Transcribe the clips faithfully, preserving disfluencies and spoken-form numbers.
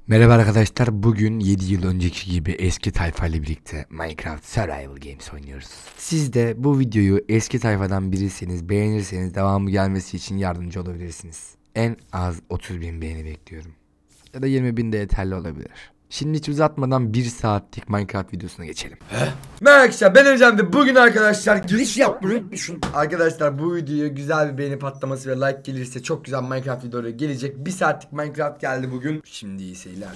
Merhaba arkadaşlar, bugün yedi yıl önceki gibi eski tayfa ile birlikte Minecraft Survival Games oynuyoruz. Siz de bu videoyu eski tayfadan biriyseniz, beğenirseniz devamı gelmesi için yardımcı olabilirsiniz. En az otuz bin beğeni bekliyorum. Ya da yirmi bin de yeterli olabilir. Şimdi hiç uzatmadan bir saatlik Minecraft videosuna geçelim. Merhaba arkadaşlar, ben Ercan ve bugün arkadaşlar giriş yapmayı düşün. Arkadaşlar bu videoya güzel bir beğeni patlaması ve like gelirse çok güzel Minecraft videoları gelecek. Bir saatlik Minecraft geldi bugün. Şimdi iyi seyirler.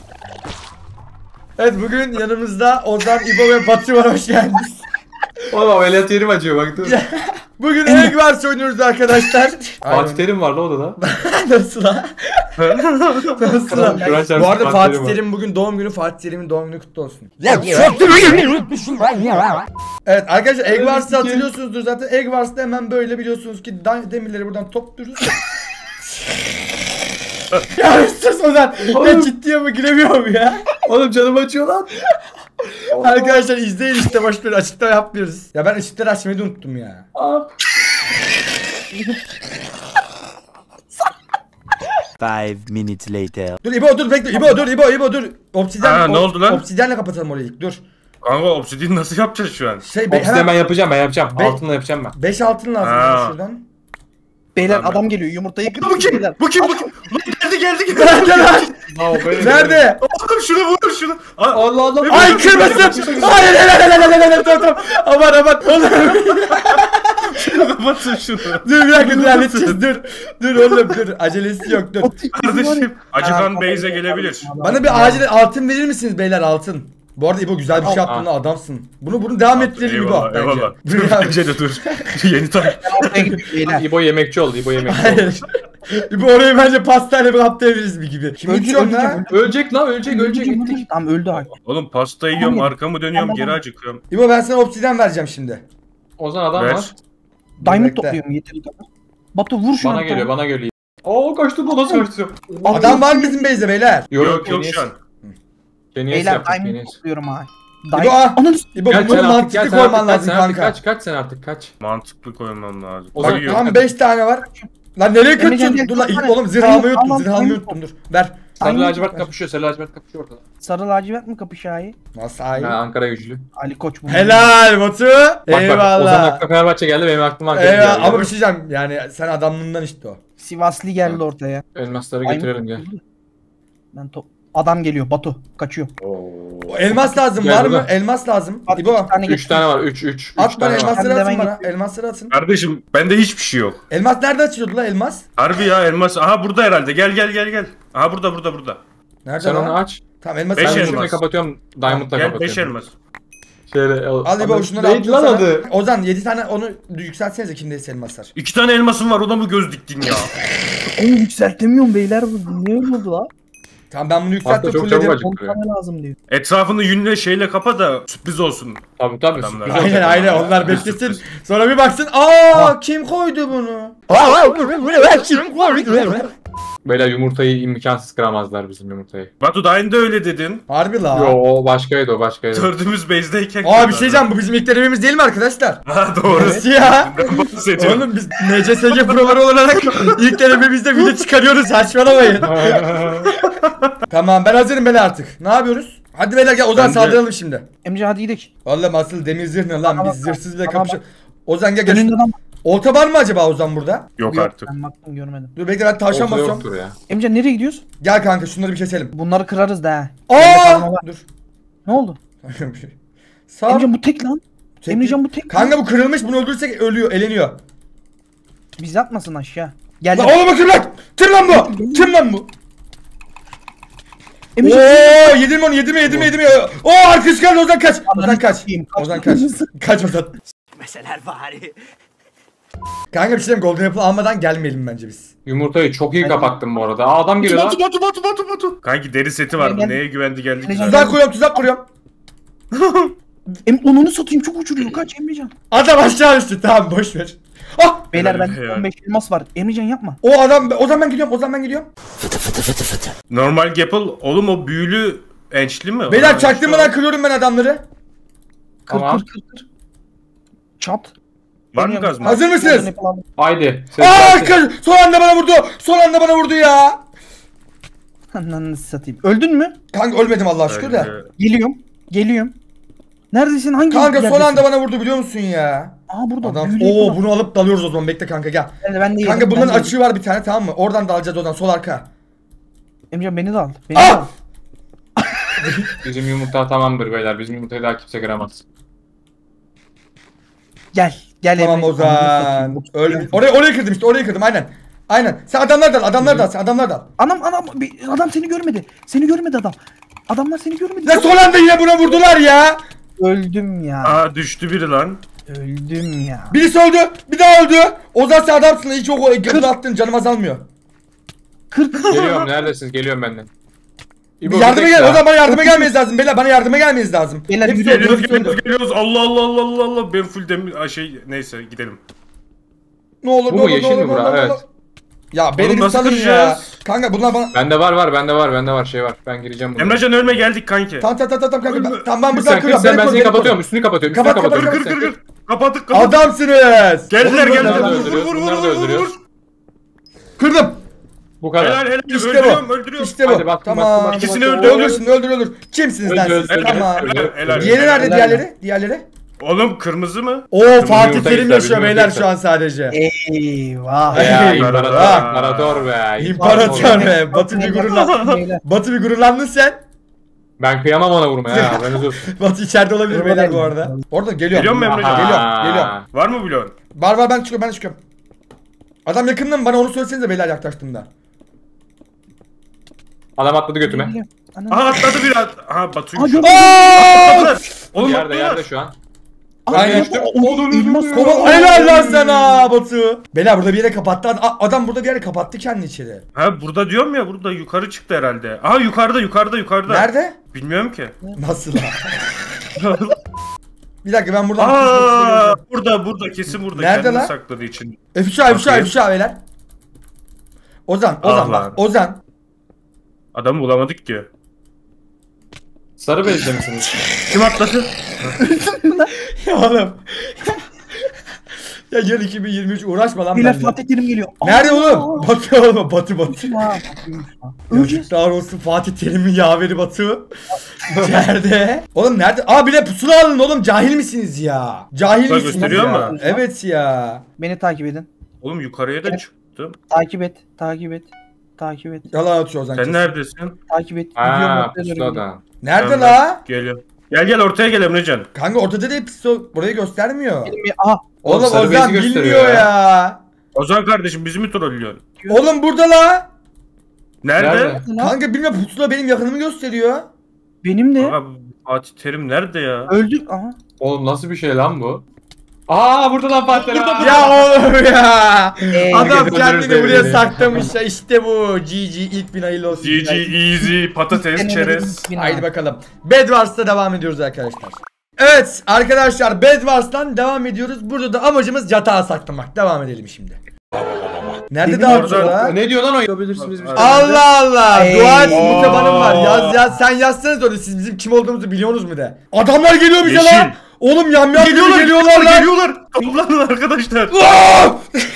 Evet, bugün yanımızda Ozan, İbo ve Batu var, hoş geldiniz. Oğlum ameliyat yerim acıyor bak dur. Bugün Egg Wars oynuyoruz arkadaşlar. Fatih Terim var la odada. Nasıl la? Nasıl la? Bu arada Fatih Terim bugün doğum günü. Fatih Terim'in doğum günü kutlu olsun. Evet arkadaşlar, Egg Wars'ı hatırlıyorsunuzdur zaten. Egg Wars'ta hemen böyle biliyorsunuz ki demirleri buradan topluyoruz. Ya sus Ozan. Ya ciddiye mi giremiyorum ya? Oğlum canım acıyor lan. Arkadaşlar izleyin işte, boş ver, açıkta yapmıyoruz. Ya ben ışıkları açmayı da unuttum ya. Five minutes later. Dur İbo, dur bekle. İbo dur, İbo İbo dur. Obsidyen. Ha, ne oldu lan? Obsidyenle kapatalım orayı ilk, dur. Kanka obsidian nasıl yapacağız şu an? Şey Obsidian ben yapacağım ben yapacağım. Be Altınla yapacağım ben. beş altın lazım Ha. şuradan. Beyler Tamam. adam geliyor, yumurtayı kırıyor. Bu kim? Beyler. Bu kim? Bu kim? Lan geldi geldi geldi. Nerede lan? Nerede? Oğlum şunu vur şunu. Aa, Allah Allah. Ay kırmasın. Hayır hayır hayır hayır hayır, tamam tamam. Aman aman. şunu kapatın şunu. Dur bir dakika, dur halledeceğiz, dur. Dur oğlum dur, acelesi yok, dur. Kardeşim acıkan base'e gelebilir. Bana bir acil altın verir misiniz beyler, altın? Bu arada İbo güzel bir şey yaptın lan, adamsın. Bunu bunu devam ettirelim İbo Eyvallah bence. eyvallah. Dur Dur ya. bence de dur. Yeni tam. Beyler. İbo yemekçi oldu. İbo yemekçi oldu. Hayır. İbo orayı bence pastayla bir kaptayabiliriz bir gibi. Kim Ölecek, uçuyor ölecek, lan? Ölecek lan ölecek ölecek gittik. Tamam öldü abi. Oğlum pasta yiyorum, arkamı dönüyorum, geri acıkıyorum. İbo ben sana obsidyen vereceğim şimdi. Ozan adam Ver. var. Diamond Bekle. topluyorum yeteri kadar. Batu vur şunu. Bana geliyor bana geliyor. Oo kaçtı bu nasıl kaçtı? Adam var mı bizim base'de beyler? Yok yok şu an. Keniyes Beyler yaptık diamond Keniyes. topluyorum abi. İbo ah. Ananı İbo Gel bunu sen artık mantıklı gel sen artık koyman kaç lazım sen artık kanka. kaç kaç sen artık kaç. Mantıklı koymam lazım. O zaman- Koyuyor. Tamam beş tane var. Lan nereye Emrecan, kaçıyorsun? gel, Dur lan çok ilk tane. oğlum zırh Diamond, almayı unuttum, al, zırh almayı diamond unuttum, dur. Ver. Sarı Diamond lacivert ver. kapışıyor sarı lacivert kapışıyor ortada. sarı lacivert mi kapışayı? Nasıl Ha, ay? Ankara güçlü. Ali Koç bu. Helal Batu. Bak bak Ozan Eyvallah. Akta Fenerbahçe geldi benim aklıma Ankara Eyvallah geldi. ama bir şey diyeceğim, yani sen adamlığından işte o. Sivaslı geldi ortaya. Elmasları Diamond getirelim gel. topluyordu. Ben top. Adam geliyor Batu. Kaçıyor. O elmas lazım, Gel var mı? burada. Elmas lazım. Bak, İbo. iki tane üç getirdim. tane var üç üç üç At bana tane var. elmasları Hadi atın hemen bana. getir. Elmasları atın. Kardeşim bende hiçbir şey yok. Elmas nerede açılıyordu la, elmas? Harbi ya elmas. Aha burada herhalde. Gel gel gel gel. Aha burada burada burada. Nerede Sen lan? onu aç. Tamam elmas Beş Ben açılıyor. elmas. şurayı kapatıyorum. Diamond'la Gel beş kapatıyorum. elmas. Şöyle Al İbo şunları Neydi lan attım adı? sana. Ozan yedi tane onu yükseltsenize, kimdeyse elmaslar. İki tane elmasım var, ona mı göz diktin ya? Oğlum yükseltemiyorum beyler. Bu niye öyle oldu la? Tamam ben bunu Hatta yükselttim, çok fullledim. çabuk on acıktı. tane lazım diyor. Etrafını yünle şeyle kapa da sürpriz olsun. Tabii tabii. Adamlar. sürpriz Aynen olacak aynen, onlar. onlar beklesin. Sonra bir baksın, aa kim koydu bunu? Beyler yumurtayı imkansız kıramazlar bizim yumurtayı. Batu da aynı da öyle dedin. Harbi la. Yo o başkaydı o başkaydı. Dördümüz base'deyken. Aa bir şey diyeceğim, bu bizim ilk denememiz değil mi arkadaşlar? Ha doğru. Nasıl ya? Ben bahsediyorum. Oğlum biz N C S G proları olarak ilk denememizde video çıkarıyoruz, saçmalamayın. Tamam ben hazırım beyler artık. Ne yapıyoruz? Hadi beyler gel Ozan, Bence- saldıralım şimdi. Emre hadi gidelim. Vallahi asıl demir zırh ne lan, Tamam, biz zırhsız bile tamam. kapışıyoruz. Ozan gel gel. Önünde adam. Olta var mı acaba Ozan burada? Yok artık. Ben baktım görmedim. Dur bekle, ben tavşan Ortada basıyorum. yoktur ya. Emre nereye gidiyoruz? Gel kanka şunları bir keselim. Bunları kırarız da ha. Bende kazma Aa! var. Dur. Ne oldu? Sağ. Emrecan bu tek lan. Tek- Emrecan bu tek. Kanka bu kırılmış, bunu öldürürsek ölüyor, eleniyor. Biz atmasın aşağı. Gel. Lan oğlum kim lan? Kim lan bu? Kim lan bu? Emrecan. Oo yedim onu, yedim yedim yedim. Oo arkası geldi, Ozan kaç. Ozan kaç. sikeyim, kaç. Ozan kaç. Kaç Ozan. Meseler bari. Kanka bir şey diyeyim, Golden Apple almadan gelmeyelim bence biz. Yumurtayı çok iyi kapattım bu arada. Aa adam geliyor lan. Batu Batu Batu Batu Batu. Kanki deri seti var, bu neye güvendi geldik Tuzak Tuzak kuruyorum, tuzak kuruyorum. Em onunu satayım, çok uçuruyor. Kaç Emrecan. Adam aşağı düştü, tamam boş ver. Ah! Beyler Helal bende ya. on beş elmas var. Emrecan yapma. O adam, o zaman ben gidiyorum, o zaman ben gidiyorum. Normal Gapple oğlum, o büyülü ençli mi? Beyler Aa, çaktırmadan kırıyorum ben adamları. Kır Tamam. kır kır kır. Çat. Var mı Emrecan, gaz mı? Hazır mısınız? Golden Apple aldım. Haydi. Ses Aa gelsin. kır, son anda bana vurdu. Son anda bana vurdu ya. Ananı satayım. Öldün mü? Kanka ölmedim Allah'a şükür de. Öyle. Geliyorum. Geliyorum. Neredesin? Hangi Kanka son yerdesin? anda bana vurdu biliyor musun ya? Aa burada. Adam büyülü Oo yapı var. bunu alıp dalıyoruz o zaman. Bekle kanka gel. Ben de, ben de Kanka yedim, bunların ben de yedim. açığı var bir tane tamam mı? Oradan dalacağız oradan sol arka. Emrecan beni de al. Beni Ah! de al. Bizim yumurta tamamdır beyler. Bizim yumurtayı daha kimse kıramaz. Gel. Gel Tamam Emre. Ananı Ozan. satayım. Öyle. Oraya oraya kırdım işte oraya kırdım aynen. Aynen. Sen adamlar dal adamlar dal sen adamlar dal. Anam anam bir- adam seni görmedi. Seni görmedi adam. Adamlar seni görmedi. Ne son anda yine buna vurdular ya. Öldüm ya. Aa düştü biri lan. Öldüm ya. Birisi öldü. Bir daha öldü. Ozan sen adamsın. Hiç o gırdı attın canım azalmıyor. kırk. Geliyorum neredesiniz? Geliyorum benden. İbo, Bir yardıma bir gel. dakika. O zaman bana yardıma gelmeniz lazım. Beyler bana yardıma gelmeniz lazım. Beyler, Hepsi yürüyelim. öldü. Geliyoruz Hepsi öldü. geliyoruz geliyoruz. Allah Allah Allah Allah Allah. Ben full demir Ay, şey neyse gidelim. Ne olur Bu ne mu? olur ne Yeşil olur mi ne bura? olur, ne Evet. olur. Ya beni Oğlum bir nasıl salın ya. kıracağız? Kanka bunlar bana... Bende var var bende var bende var şey var. Ben gireceğim buraya. Emrecan ölme geldik kanki. Tamam tamam tamam tamam kanka. Ölme. ben- Tamam ben Kır buradan sen kır kırıyorum. sen Beni ben koru, seni beni koru. kapatıyorum. Üstünü kapatıyorum. Üstünü Kapat, kapat, Kır kapatıyorum. kır Sen kır kır. kır. Kapattık kapattık. Adamsınız. Geldiler Oğlum, geldiler. bunları da Vur vur öldürüyoruz, vur bunları da vur vur öldürüyoruz. vur. Kırdım. Bu kadar. Helal helal. İşte öldürüyorum bu. öldürüyorum. İşte bu. Hadi baktım, Tamam. baktım, baktım, İkisini baktım. öldürdüm. Öldürsün öldür öldür. Kimsiniz lan Öldü, siz? öldü, Tamam. öldü. Helal. Diğeri nerede Helal. diğerleri? Diğerleri? Oğlum kırmızı mı? Oo Bizim Fatih yumurta Terim ister, yaşıyor bizim beyler yumurta şu an sadece. Eyvah. Ya Ey, imparator, ah. imparator be. İmparator be. Batı bir gururlan. Beyler. Batı bir gururlandın sen. Ben kıyamam ona vurmaya ya. Haberiniz olsun. Batı içeride olabilir beyler bu arada. Orada geliyorum. Geliyor mu Emrecan? Aha. Geliyorum. Geliyorum. Var mı bloğun? Var var ben çıkıyorum ben de çıkıyorum. Adam yakında mı? Bana onu söylesenize beyler yaklaştığımda. Adam atladı götüme. Ananı- Aha atladı bir at. Aha Batu'ymuş. Aa, gördüm. Aaaa! Oğlum Yerde atladılar. yerde şu an. Aynen. işte. Elmas Kova helal lan sana Batu. Beyler burada bir yere kapattı. Ad- Adam burada bir yere kapattı kendini içeri. Ha burada diyorum ya burada yukarı çıktı herhalde. Aha yukarıda yukarıda yukarıda. Nerede? Bilmiyorum ki. Nasıl lan? Bir dakika ben buradan Aa burada burada kesin burada. Nerede Kendini lan? sakladığı için. F üç A F üç A Bakayım. F üç A beyler. Ozan Ozan Ah bak lan. Ozan. Adamı bulamadık ki. Sarı bezde misiniz? Kim atladı? Ya oğlum. Ya yıl iki bin yirmi üç uğraşma lan Beyler benimle. Fatih Terim geliyor. Nerede Aa! oğlum? Batı oğlum Batı Batı. Ha, Fatih'miş lan. Öleceğiz. Yazıklar olsun Fatih Terim'in yaveri Batu. Nerede? Oğlum nerede? Aa bile pusula alın oğlum cahil misiniz ya? Cahil Bak, misiniz gösteriyor ya? mu? Evet ya. Beni takip edin. Oğlum yukarıya da çıktım. Takip et. Takip et. Takip et. Yalan atıyor Ozan. Sen kesin. neredesin? Takip et. Gidiyorum Aaa ortaya doğru puslu gidiyorum. adam. Nerede Ben- la? Geliyorum. Gel gel ortaya gel Emrecan. Kanka ortada değil pistol burayı göstermiyor. Benim bir- Aha. Oğlum Oğlum, sarı Ozan bezi gösteriyor bilmiyor ya. ya. Ozan kardeşim bizi mi trollüyorsun? Oğlum burada la. Nerede? Nerede? Lan, Kanka bilmiyorum pusula benim yakınımı gösteriyor. benim de. Aa, Fatih Terim nerede ya? Öldük. Aha. Oğlum nasıl bir şey lan bu? Aa burada lan Fatih. Ya oğlum ya. Ee, Adam Herkes kendini öldürür buraya seni. saklamış ya işte bu. G G ilk bin hayırlı olsun. G G easy patates çerez. Haydi bakalım. Bedwars'ta devam ediyoruz arkadaşlar. Evet arkadaşlar Bedwars'tan devam ediyoruz. Burada da amacımız yatağa saklamak. Devam edelim şimdi. Nerede Benim daha orada- sonra? Ne diyor lan o? Yapabilirsiniz biz. Allah Allah. Ey. Dua et muhtebanım var. Yaz yaz sen yazsanız orada siz bizim kim olduğumuzu biliyorsunuz mu de. Adamlar geliyor bize Yeşil. lan. Oğlum yam yam Geliyorlar geliyorlar geliyorlar lan. geliyorlar. Toplanın arkadaşlar. Aa!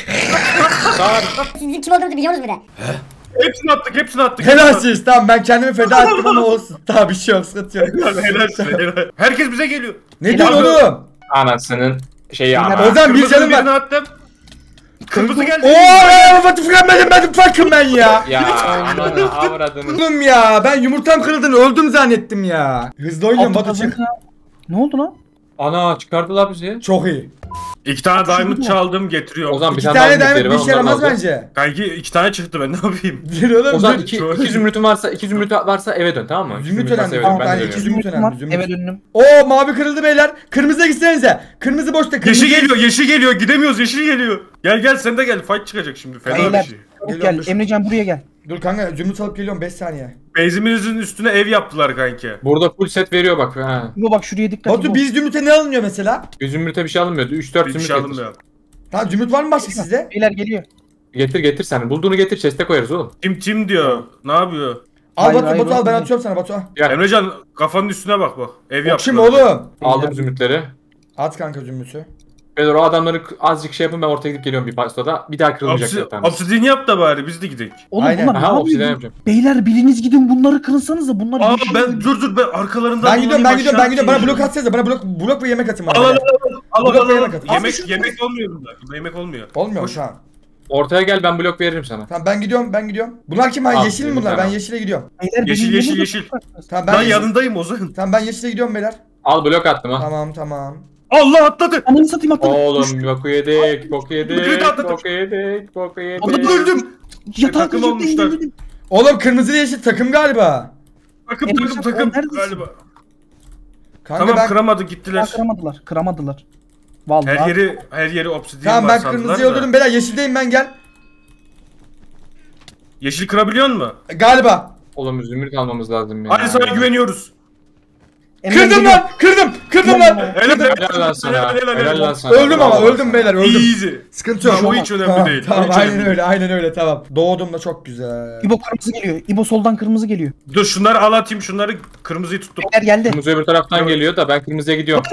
Siz bizim kim olduğumuzu biliyorsunuz mu de? Hepsini attık hepsini attık. Helal siz tamam ben kendimi feda ettim ama olsun. Tamam bir şey yok sıkıntı yok. Helal helal size, helal. Herkes bize geliyor. Ne diyorsun Abi- oğlum? Anasının şeyi Ozan, ama. Ozan bir Kırmızının canım birini var. attım. Kırmızı geldi. Ooo Fatih Frenmedim ben bakın ben ya. Ya aman avradını. Oğlum ya ben yumurtam kırıldığını öldüm zannettim ya. Hızlı oynuyorum Batu çık. Ne oldu lan? Ana çıkardılar bizi. Çok iyi. İki tane diamond çaldım getiriyorum. Ozan bir İki tane, tane daha diamond bir zümrütleri işe var, onları yaramaz alacağız. bence. Kanki iki tane çıktı ben ne yapayım? Bir oğlum. Ozan dur. iki, Çok- iki zümrütün varsa iki zümrüt varsa eve dön tamam mı? İki Zümrüt varsa önemli. eve Tamam, dön. Ben ben de iki dönüyorum. zümrüt önemli, var. zümrüt. Eve döndüm. Oo mavi kırıldı beyler. Kırmızıya gitsenize. Kırmızı boşta kırmızı. Yeşil geliyor yeşil geliyor gidemiyoruz yeşil geliyor. Gel gel sen de gel fight çıkacak şimdi fena bir Beyler. şey. Çabuk Geliyorum, gel. dur. Emrecan buraya gel. Dur kanka zümrüt alıp geliyorum beş saniye. Base'imizin üstüne ev yaptılar kanki. Burada full set veriyor bak. Ha. Bu bak şuraya dikkat. Batu Bu. biz zümrüte ne alınıyor mesela? Bir zümrüte bir şey alınmıyordu. üç dört Bir zümrüt şey getir. alınmıyor. Tamam zümrüt var mı başka sizde? Beyler geliyor. Getir getir sen. Bulduğunu getir chest'e koyarız oğlum. Tim tim diyor. Ne yapıyor? Al Hayır, Batu hayır, Batu al ben hayır. atıyorum sana Batu al. Gel. Emrecan kafanın üstüne bak bak. Ev O kim yaptılar. oğlum? Aldım zümrütleri. At kanka zümrütü. Beyler o adamları azıcık şey yapın ben ortaya gidip geliyorum bir pastoda. Bir daha kırılmayacak Obsi- zaten. Obsidian yap da bari biz de gidelim. Oğlum Aynen. bunlar ne Aha obsidian yapıyor? yapacağım. Beyler biriniz gidin bunları kırınsanıza bunlar. Aa yaşıyor. ben dur dur ben arkalarından Ben gidiyorum ben dolanayım, gidiyorum ben aşağı gidiyorum. Bana atayım. blok atsanıza. Bana blok blok ve yemek atın bana. Al al beyler. al al al Blok ve al. yemek at. Abi Yemek şu- yemek olmuyor bunda. Bunda yemek olmuyor. Olmuyor Koş. şu an. Ortaya gel ben blok veririm sana. Tamam ben gidiyorum ben gidiyorum. Bunlar kim? Ha Al, yeşil mi yemin bunlar? Ben tamam. yeşile gidiyorum. Beyler, Yeşil, benim yeşil, yanımda yeşil. tutacaksınız. Tamam ben Ben yeşil, yanındayım Ozan. tamam ben yeşile gidiyorum beyler. Al blok attım ha. Tamam tamam. Allah atladı. Ananı satayım atladım. Oğlum boku yedik, boku yedik, Blok atladım. boku yedik, boku yedik. Adam öldüm. Yatağa takım koşup olmuşlar. indirdim. Oğlum kırmızı yeşil takım galiba. Takım Emre takım sen takım neredesin? galiba. Kanka Tamam ben kıramadı Ya, gittiler. kıramadılar. Kıramadılar. Vallahi. Her yeri her yeri obsidian Tamam var ben sandılar kırmızıyı da. öldürdüm beyler yeşildeyim ben gel. Yeşil kırabiliyor musun? Galiba. Oğlum zümrüt almamız lazım ya. Hadi sana güveniyoruz. Emre Kırdım geliyor. lan kırdım kırdım lan. Helal Helal lan sana. Helal lan sana. Öldüm ama Bravo. öldüm beyler öldüm. Easy. Sıkıntı yok. O hiç önemli Tamam, değil. Tamam Hiç aynen önemli öyle aynen öyle tamam. Doğdum da çok güzel. İbo kırmızı geliyor. İbo soldan kırmızı geliyor. Dur şunları al atayım şunları kırmızıyı tuttum. Beyler geldi. Kırmızı öbür taraftan geliyor da ben kırmızıya gidiyorum.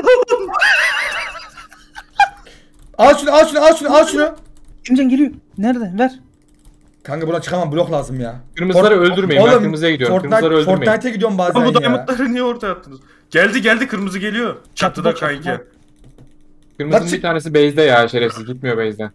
Al şunu al şunu al şunu al şunu. Emrecan geliyor. Nerede? Ver. Kanka buna çıkamam blok lazım ya. Kırmızıları Fort- öldürmeyin ben Oğlum, kırmızıya gidiyorum. Fortnite, Kırmızıları öldürmeyin. Fortnite'e gidiyorum bazen Ama bu ya. diamondları niye ortaya attınız? Geldi geldi kırmızı geliyor. Çatıda Çatıda, kanki. çatıda. Kırmızının Bak- bir tanesi base'de ya şerefsiz gitmiyor base'den.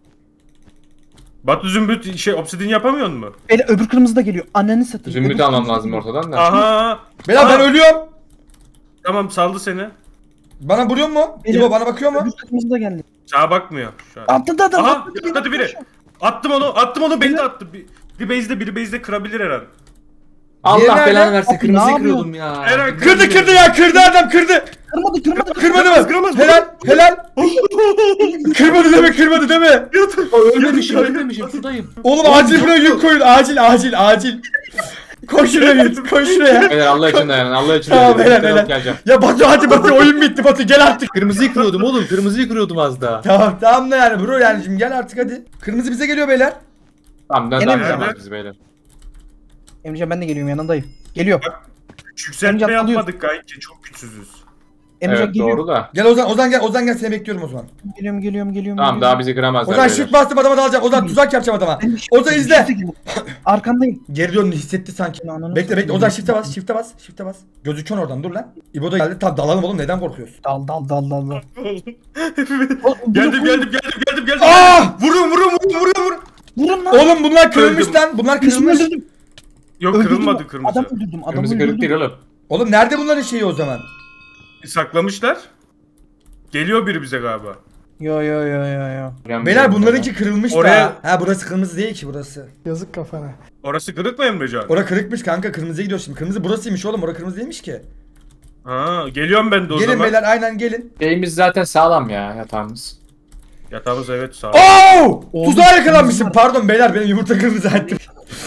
Batu Zümbüt şey obsidian yapamıyor mu? Beyler öbür kırmızı da geliyor. Anneni satayım. Zümrüt Öbür almam kırmızı lazım geliyor. ortadan da. Aha. Beyler ben Aa, ölüyorum. Tamam saldı seni. Bana vuruyor mu? Beyler, İbo bana bakıyor mu? Öbür kırmızı da geldi. Sağa bakmıyor şu an. Atladı adam. Aha atladı, beni atladı biri. atladı. Attım onu attım onu beni de attı. Bir- Biri base'de biri base'de kırabilir her an. Allah Diğeri belanı nerede? versin Abi, kırmızıyı ne yapıyor? kırıyordum ya. Eren Kırdı kırdı ya kırdı adam kırdı. Kırmadı kırmadı. Kırmadı mı? Kıramaz, Helal helal. kırmadı deme kırmadı deme. Ölmemişim ölmemişim sudayım. Oğlum acil buraya yük koyun acil acil acil. Koş şuraya git koş şuraya. Beyler Allah için dayanın Allah için Tamam, dayanın. helal, Ben helal. geleceğim. Ya Batu hadi Batu oyun bitti Batu gel artık. Kırmızıyı kırıyordum oğlum kırmızıyı kırıyordum az daha. Tamam tamam da yani bro yani şimdi gel artık hadi. Kırmızı bize geliyor beyler. Tamam ben Gene daha mi? yapamaz biz beyler. Emrecan ben de geliyorum yanındayım. Geliyor. Yükseltme Emre atlıyor. yapmadık kanki çok güçsüzüz. Emrecan Evet geliyor. doğru da. Gel Ozan Ozan gel Ozan gel seni bekliyorum o zaman. Geliyorum geliyorum geliyorum. Tamam daha bizi kıramazlar Ozan beyler. shift bastım adama dalacağım. Ozan tuzak yapacağım adama. Ben de shift- Ozan izle. shift'e girdim. Arkandayım. Geri döndü hissetti sanki. Ananı Bekle bekle satayım. Ozan shift'e bas shift'e bas shift'e bas. Gözüküyorsun oradan dur lan. İbo da geldi tamam dalalım oğlum neden korkuyorsun? Dal dal dal dal dal. geldim geldim geldim geldim geldim. Aa! Vurun vurun vurun vurun vurun. Vurun lan. Oğlum bunlar kırılmış Öldüm. lan bunlar Birisini kırılmış. öldürdüm. Yok Öldürdüm kırılmadı o- kırmızı. Adam öldürdüm. Adamı Kırmızı kırık değil öldürdüm. oğlum. Oğlum nerede bunların şeyi o zaman? Saklamışlar. Geliyor biri bize galiba. Yo yo yo yo yo. Beyler bunlarınki kırılmış Oraya- da. Ha burası kırmızı değil ki burası. Yazık kafana. Orası kırık mı Emrecan? Ora kırıkmış kanka kırmızıya gidiyor şimdi. Kırmızı burasıymış oğlum ora kırmızı değilmiş ki. Ha, geliyorum ben de o Gelin zaman. beyler aynen gelin. Şeyimiz zaten sağlam ya yatağımız. Yatağımız evet sağ ol. Oo! Oğlum, Tuzağa yakalanmışım. kırmızı var. Pardon beyler benim yumurta kırmızı ettim.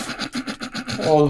Oğlum.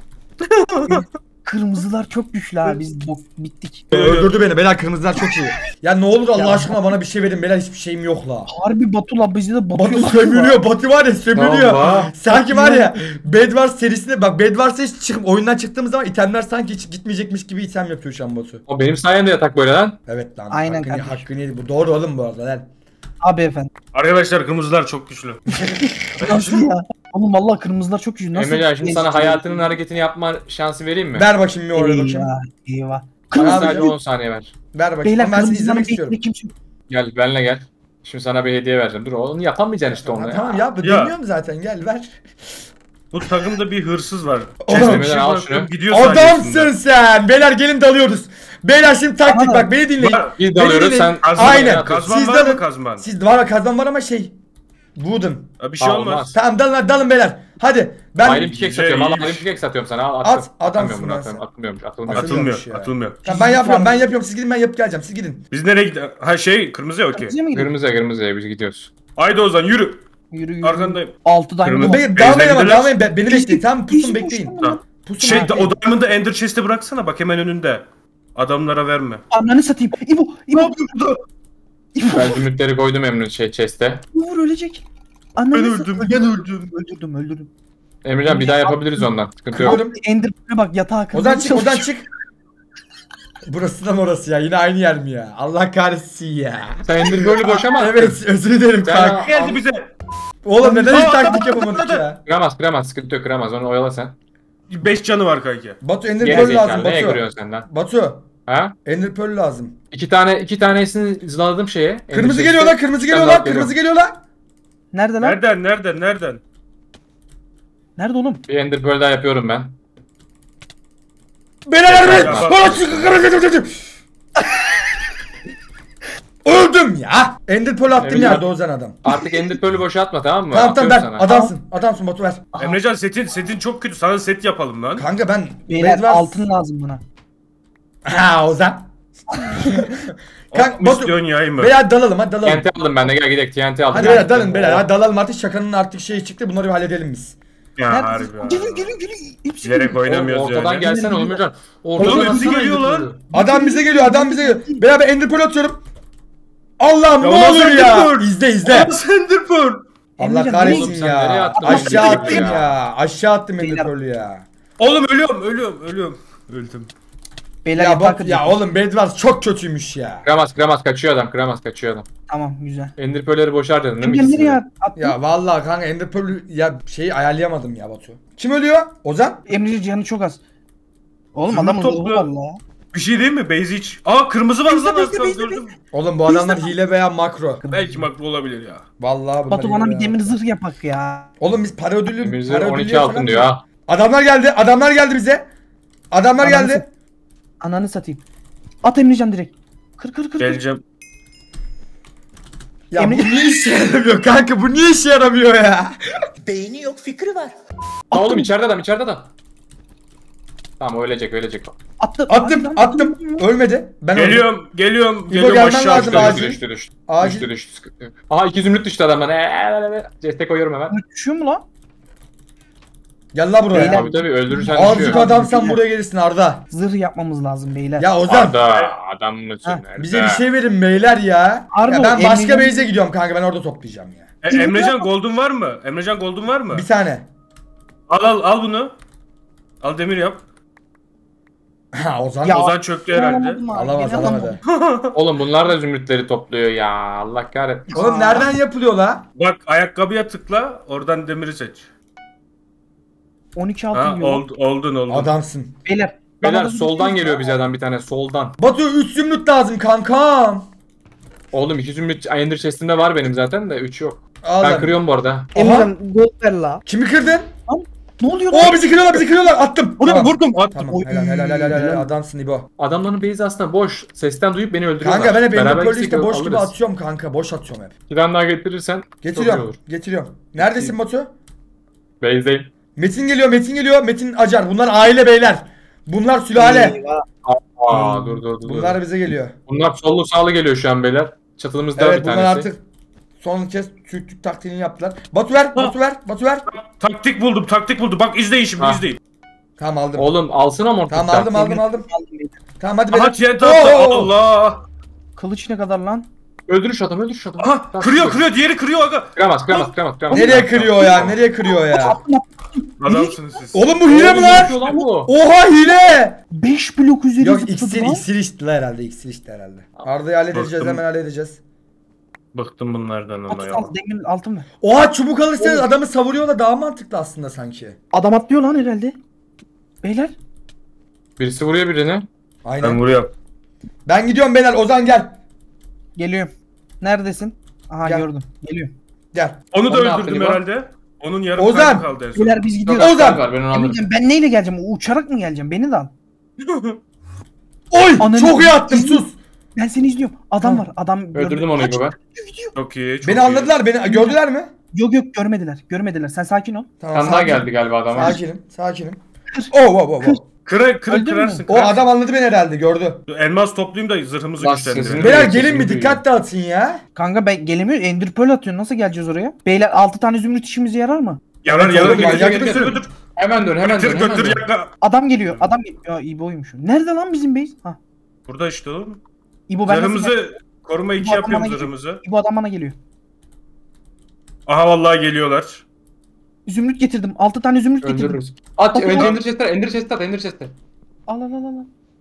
Kırmızılar çok güçlü ha biz bok bittik. Öldürdü beni beyler kırmızılar çok iyi. Ya ne olur Allah aşkına bana bir şey verin beyler hiçbir şeyim yok la. Harbi Batu la bizi de Batu batıyor. sömürüyor Batu var ya sömürüyor. Allah. Sanki var ya Bed Wars serisinde bak Bed Wars'a hiç çıkıp oyundan çıktığımız zaman itemler sanki hiç gitmeyecekmiş gibi item yapıyor şu an Batu. O benim sayemde yatak böyle lan. Evet lan Aynen hakkını, kardeşim. hakkını yedi. Bu doğru oğlum bu arada lan. Abi efendim. Arkadaşlar kırmızılar çok güçlü. Nasıl ya? Oğlum vallahi kırmızılar çok güçlü. Nasıl? Emrecan şimdi sana hayatının hareketini yapma şansı vereyim mi? Ver bakayım bir oraya bakayım. Eyvah eyvah. Bana Kırmızı- sadece on saniye ver. Ver bakayım. Beyler Ama ben seni kırmızıların izlemek istiyorum. bekle kimse. Gel benle gel. Şimdi sana bir hediye vereceğim. Dur onu yapamayacaksın işte onu Tamam, ya. tamam ya Ya. deniyorum zaten gel ver. Bu takımda bir hırsız var. Oğlum, Chest'e bir Emrecan, şey al bırakıyorum, şunu. gidiyor Adamsın sayesinde. sen. Beyler gelin dalıyoruz. Beyler şimdi taktik Tamam. bak beni dinleyin. Var. Biz Beni dalıyoruz dinleyin. sen. Kazman, Aynen. Kazman Siz var dalın. mı kazman? Siz var ya kazan var ama şey. Wooden. Ha, bir şey Aa, olmaz. olmaz. Tamam dalın hadi dalın beyler. Hadi. Ben Ayrım pickaxe Güzel, satıyorum. Allah iyiymiş. ayrım pickaxe satıyorum sana. Al, At, attım. adamsın Atamıyorum bunu lan atamıyorum. sen. Atılmıyormuş. Atılmıyor. Atıl- Atılmıyor. ya. Atılmıyor. Tamam, ben yapıyorum ben yapıyorum siz gidin ben yapıp geleceğim siz gidin. Biz nereye gidelim? Ha şey kırmızıya okey. Kırmızıya mı gidiyor? Kırmızıya kırmızıya biz gidiyoruz. Haydi Ozan yürü. Yürü yürü. Arkandayım. Altı tane Kırmızı- buldum. Be dalmayın ama gidelim. dalmayın Be- beni bekleyin tamam pusun Hiç bekleyin. boşuna Tamam. Pusun Şey bekleyin. o Diamond'ı Ender Chest'e bıraksana bak hemen önünde. Adamlara verme. Ananı satayım. İbo, Ne İbo, yapıyor burada? İbo. Ben zümrütleri koydum Emre'nin şey chest'e. Vur ölecek. Ananı Ben satayım. öldüm. Ben öldüm. Öldürdüm, öldürdüm. Emrecan bir daha yapabiliriz ondan. Sıkıntı yok. Kırıyorum. Ender bak yatağa kırmızı Ozan çık Ozan çalışıyor. çık. Burası da mı orası ya? Yine aynı yer mi ya? Allah kahretsin ya. Sen Ender böyle boşa mı attın? Evet özür dilerim Sen- kanka. Geldi bize. Oğlum neden hiç Aa, taktik atladı, yapamadık atladı. ya? Kıramaz kıramaz sıkıntı yok kıramaz onu oyala sen. beş canı var kanki. Batu Ender Geri Pearl zekalı lazım neye Batu. kırıyorsun senden? Batu Ha? Ender Pearl lazım. İki tane iki tanesini zıladım şeye. Kırmızı Ender geliyor lan chest'e. kırmızı Bir geliyor tane lan daha geliyor. kırmızı geliyor lan. Nerede lan? Nereden nereden nereden? Nerede oğlum? Bir Ender Pearl daha yapıyorum ben. Beyler Ya, be. bak. Bana çıkın kırmızı. Öldüm ya. Ender Pearl attım Evet, yerde ya. Ozan adam. Artık Ender Pearl'ü boşa atma tamam mı? Tamam tamam Atıyorum ver. sana. Adamsın. Adamsın Batu ver. Emrecan setin setin çok kötü. Sana set yapalım lan. Kanka ben Beyler Bedwars- altın lazım buna. Ha Ozan. Kanka Batu. Batu. Misyon yayın mı? Beyler dalalım hadi dalalım. T N T aldım ben de gel gidelim T N T aldım. Hadi beyler dalın beyler. Hadi dalalım artık şakanın artık şeyi çıktı. Bunları bir halledelim biz. Ya Nerede? harbi ya. Gelin gelin gelin. Hepsi Bilerek geliyor. oynamıyoruz Oğlum, ortadan yani. gelsene oğlum hocam. Oğlum, Ortadan hepsi atsana geliyor Ender lan. Pearl'ü. Adam bize geliyor adam bize geliyor. Beyler ben Ender Pearl atıyorum. Allah'ım Ya ne ulan olur Ender ya. Pearl. İzle izle. Ender Pearl. Allah Emrecan, kahretsin oğlum sen nereye ya. attın? Aşağı Attın attım ya. ya. Aşağı attım Ender Beyler. Pearl'ü ya. Oğlum ölüyorum ölüyorum ölüyorum. Öldüm. Beyler Ya yapak bak ya oğlum Bedwars çok kötüymüş ya. Kıramaz kıramaz kaçıyor adam kıramaz kaçıyor adam. Tamam güzel. Ender Pearl'leri boşa harcadın değil mi? Emrecan ikisini de? nereye attın? Ya vallahi kanka Ender Pearl'ü ya şeyi ayarlayamadım ya Batu. Kim ölüyor? Ozan? Emrecan canı çok az. Oğlum Zümrüt adamın toplu. ruhu valla. Bir şey değil mi? Base hiç. Aa kırmızı var Bizde, lan bizde, az bizde, gördüm. Oğlum bu adamlar hile veya makro. Belki makro olabilir ya. Vallahi bunlar Batu hile bana bir veya demir makro. zırh yapak ya. Oğlum biz para ödülü Emir'in para on ödülü iki altın falan- diyor ha. Adamlar geldi. Adamlar geldi bize. Adamlar Ananı geldi. Ananı satayım. At Emrecan direkt. Kır kır kır. kır. Geleceğim. Ya bu Emre- niye işe yaramıyor kanka? Bu niye işe yaramıyor ya? Beyni yok fikri var. Aa, oğlum içeride adam içeride adam. Tamam ölecek ölecek. Attım. Attım, Hadi lan. attım. Ölmedi. Ben öldüm. Geliyorum geliyorum. İbo Geliyorum gelmen aşağı. lazım, düştüm. acil. Düştü düştü. Acil. Düştü düştü sıkıntı yok. Aha iki zümrüt düştü adamdan. Eee Ceste koyuyorum hemen. Bu düşüyor mu lan? Gel la buraya. Beyler- Tabii tabii öldürürsen Azıcık düşüyor. adamsan buraya gelirsin Arda. Zırh yapmamız lazım beyler. Ya Ozan Arda adam mısın? Ha, Nerede? bize bir şey verin beyler ya. Harbi Ya o, ben başka Emre'nin- base'e gidiyorum kanka ben orada toplayacağım ya. E, Emrecan Gold'un var mı? Emrecan Gold'un var mı? Bir tane. Al al al bunu. Al demir yap. Ha Ozan. Ya- Ozan çöktü herhalde. Alamadım abi, Alamaz gene alamadım. alamadı. Oğlum bunlar da zümrütleri topluyor ya. Allah kahretsin. Oğlum nereden yapılıyor la? Bak ayakkabıya tıkla. Oradan demiri seç. on iki Ha altın yiyor. oldu, oldun oldun. Adamsın. Beyler. Beyler bana da soldan bir- geliyor bize adam bir tane soldan. Batu üç zümrüt lazım kankam. Oğlum iki zümrüt Ender chest'imde var benim zaten de üç yok. Al Ben lan. kırıyorum bu arada. Aha. Emrecan gold ver la. Kimi kırdın? Ne oluyor lan? Oo bizi kırıyorlar bizi kırıyorlar attım. Bunu Tamam. vurdum. Attım. Tamam Oy. helal helal helal helal adamsın İbo. Adamların base aslında boş. Sesten duyup beni öldürüyorlar. Kanka ben hep Beraber Ender Pearl'ü gitsek işte boş gibi alırız. atıyorum kanka boş atıyorum hep. Bir tane daha getirirsen çok iyi Getiriyorum olur. getiriyorum. Neredesin Batu? Base'deyim. Metin geliyor Metin geliyor Metin Acar bunlar aile beyler. Bunlar sülale. Eyvah. Aa dur dur dur. Bunlar bize geliyor. Bunlar sollu sağlı geliyor şu an beyler. Çatılımızda Evet bir bunlar tanesi. artık son kez Türklük taktiğini yaptılar. Batu ver Batu ver Batu ver. Taktik buldum taktik buldum. Bak izleyin şimdi Ha. izleyin. Tamam aldım. Oğlum alsın ama Tamam ortadan. aldım aldım aldım. Aldım beyler. Tamam hadi Aha beyler. T N T attı. Oo! Allah. Kılıç ne kadar lan? Öldür şu adamı öldür şu adamı. Aha Tamam, kırıyor dur. kırıyor diğeri kırıyor aga. Kıramaz kıramaz kıramaz. kıramaz. Nereye Tamam, kırıyor ya? Nereye kırıyor ya? Attım attım. Adamsınız siz. Oğlum bu tamam. hile mi Oğlum, lan? ne yapıyor lan bu? Oha hile! beş blok üzeri Yok zıpladı iksir lan. iksir içtiler herhalde iksir içti herhalde. Arda'yı halledeceğiz Bıktım. hemen halledeceğiz. Bıktım bunlardan ama At, ya. al, demir altın ver. Oha çubuk alırsanız adamı savuruyorlar daha mantıklı aslında sanki. Adam atlıyor lan herhalde. Beyler. Birisi vuruyor birini. Ben Aynen. vuruyorum. Ben gidiyorum beyler Ozan gel. Geliyorum. Neredesin? Aha Gel. gördüm. Geliyorum. Gel. Onu da Onu ne yaptın öldürdüm İbo? herhalde. Onun yarım Ozan! kalbi kaldı en son. Beyler biz Çok gidiyoruz. az Ozan! kalp var ben onu alırım. Emrecan ben neyle geleceğim? Uçarak mı geleceğim? Beni de al. Oy Ananı- çok iyi attım sus. Ben seni izliyorum. Adam Ha. var. Adam gördü. Öldürdüm onu Kaç- İbo ben. Gidiyor. Çok iyi çok Beni iyi. anladılar beni gördüler mi? Yok yok görmediler. Görmediler. Sen sakin ol. Tamam Kan daha sakin. geldi galiba adama. Sakinim sakinim. Oh oh oh oh. Kıra, kır, Öldün mü? kırarsın O kırarsın. adam anladı beni herhalde gördü. Elmas toplayayım da zırhımızı Bak, güçlendirelim. sesini- Beyler Sesini gelin bir duyuyor. dikkat dağıtın ya. Kanka ben gelemiyorum. Ender Pearl atıyorsun. Nasıl geleceğiz oraya? Beyler altı tane zümrüt işimize yarar mı? Yarar Evet, yarar oğlum, götür manyak götür mısın? götür. Hemen dön hemen dön. Götür Hemen götür dön. yakla. Adam geliyor. Adam geliyor. Ya İbo'ymuş. o. Nerede lan bizim base? Ha. Burada işte oğlum. İbo ben nasıl gel- Zırhımızı koruma iki Bu adam yapıyorum bana geliyor. zırhımızı. İbo adam bana geliyor. Aha vallahi geliyorlar. Zümrüt getirdim. altı tane zümrüt getirdim. Öldürürüz. At Bakın önce lan. Ender chest'e Ender chest'e at Ender chest'e. Al al al al.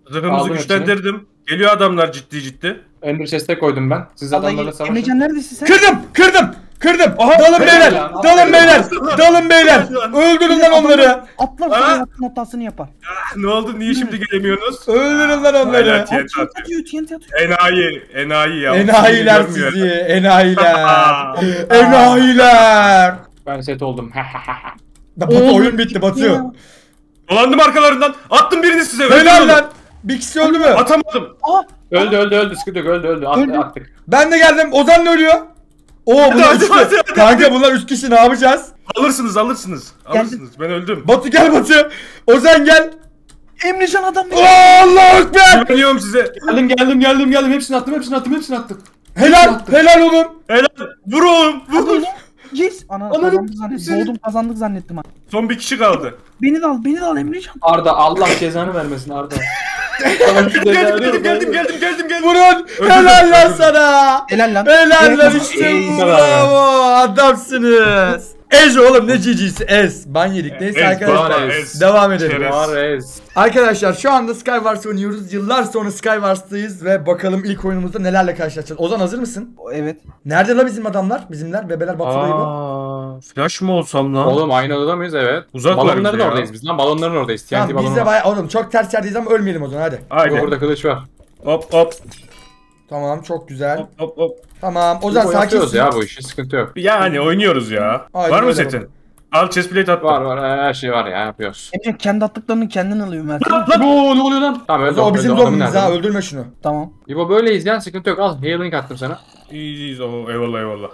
Zırhımızı Aldım güçlendirdim. Geliyor adamlar ciddi ciddi. Ender chest'e koydum ben. Siz adamlarla Vallahi savaşın. Emrecan neredesin sen? Kırdım kırdım kırdım. Aha, dalın helal beyler. lan, Dalın aferin beyler. lan. Dalın beyler. Helal lan. Öldürün lan onları. Atlar Ha? sana yaptığın hatasını yapar. Ne oldu? Niye şimdi gelemiyorsunuz? Öldürün lan onları. Aynen. At, T N T T N T atıyor. atıyor, T N T atıyor. Enayi. Enayi ya. Enayiler Görmüyor. sizi. Enayiler. Aa. Enayiler. Ben set oldum. Batu oyun bitti Batu. Dolandım arkalarından. Attım birini size. Helal öldürüyorum. lan. Bir kişi öldü mü? Atamadım. Aa, öldü öldü öldü. Sıkıntı yok öldü öldü. At, Öldü. attık. Ben de geldim. Ozan da ölüyor. Oo bunlar hadi, üç hadi, kişi. hadi. Kanka bunlar üç kişi ne yapacağız? Alırsınız alırsınız. Alırsınız. Ben öldüm. Batu gel Batu. Ozan gel. Emrecan adam Oo, Allahu Ekber. Güveniyorum size. Geldim geldim geldim geldim. Hepsini attım hepsini attım hepsini attım. Helal. Helal oğlum. Helal. Vur oğlum. Vur. Yes. Ana Ananı kazandık zannettim. seni- Doğdum kazandık zannettim ha. Son bir kişi kaldı. Beni de al, beni de al Emrecan. Arda Allah cezanı vermesin Arda. geldim geldim geldim geldim geldim geldim. Vurun. Helal lan sana. Helal lan. Helal lan Evet. işte Ey, bu. Bravo. Adamsınız. Ez oğlum ne cici'si ez. Ban yedik. Neyse Ez, arkadaşlar. bana ez. Devam edelim. Çerez. Ares. Arkadaşlar şu anda Skywars oynuyoruz. Yıllar sonra Skywars'tayız ve bakalım ilk oyunumuzda nelerle karşılaşacağız. Ozan hazır mısın? Evet. Nerede la bizim adamlar? Bizimler, bebeler Batu'dayı bu. Aa, flash mı olsam lan? Oğlum aynı odada mıyız? Evet. Uzak var Balonların bize ya. oradayız biz lan. Balonların oradayız. T N T Tamam biz balonu de var. bayağı oğlum çok ters yerdeyiz ama ölmeyelim o zaman hadi. Aynen. Burada kılıç var. Hop hop Tamam çok güzel. hop hop hop. Tamam Ozan Biz yapıyoruz sakinsin. ya bu işi. Sıkıntı yok. Yani oynuyoruz ya. Aynen var mı öyle setin? Al chestplate attım. Var var her şey var ya yapıyoruz. Emrecan kendi attıklarını kendin alıyor Mert. Oo ne oluyor lan? Tamam öldü. O bizim öldü. Adamın zombimiz nerede? ha öldürme şunu. Tamam. İbo böyleyiz ya sıkıntı yok. Al healing attım sana. İyiyiz o eyvallah eyvallah.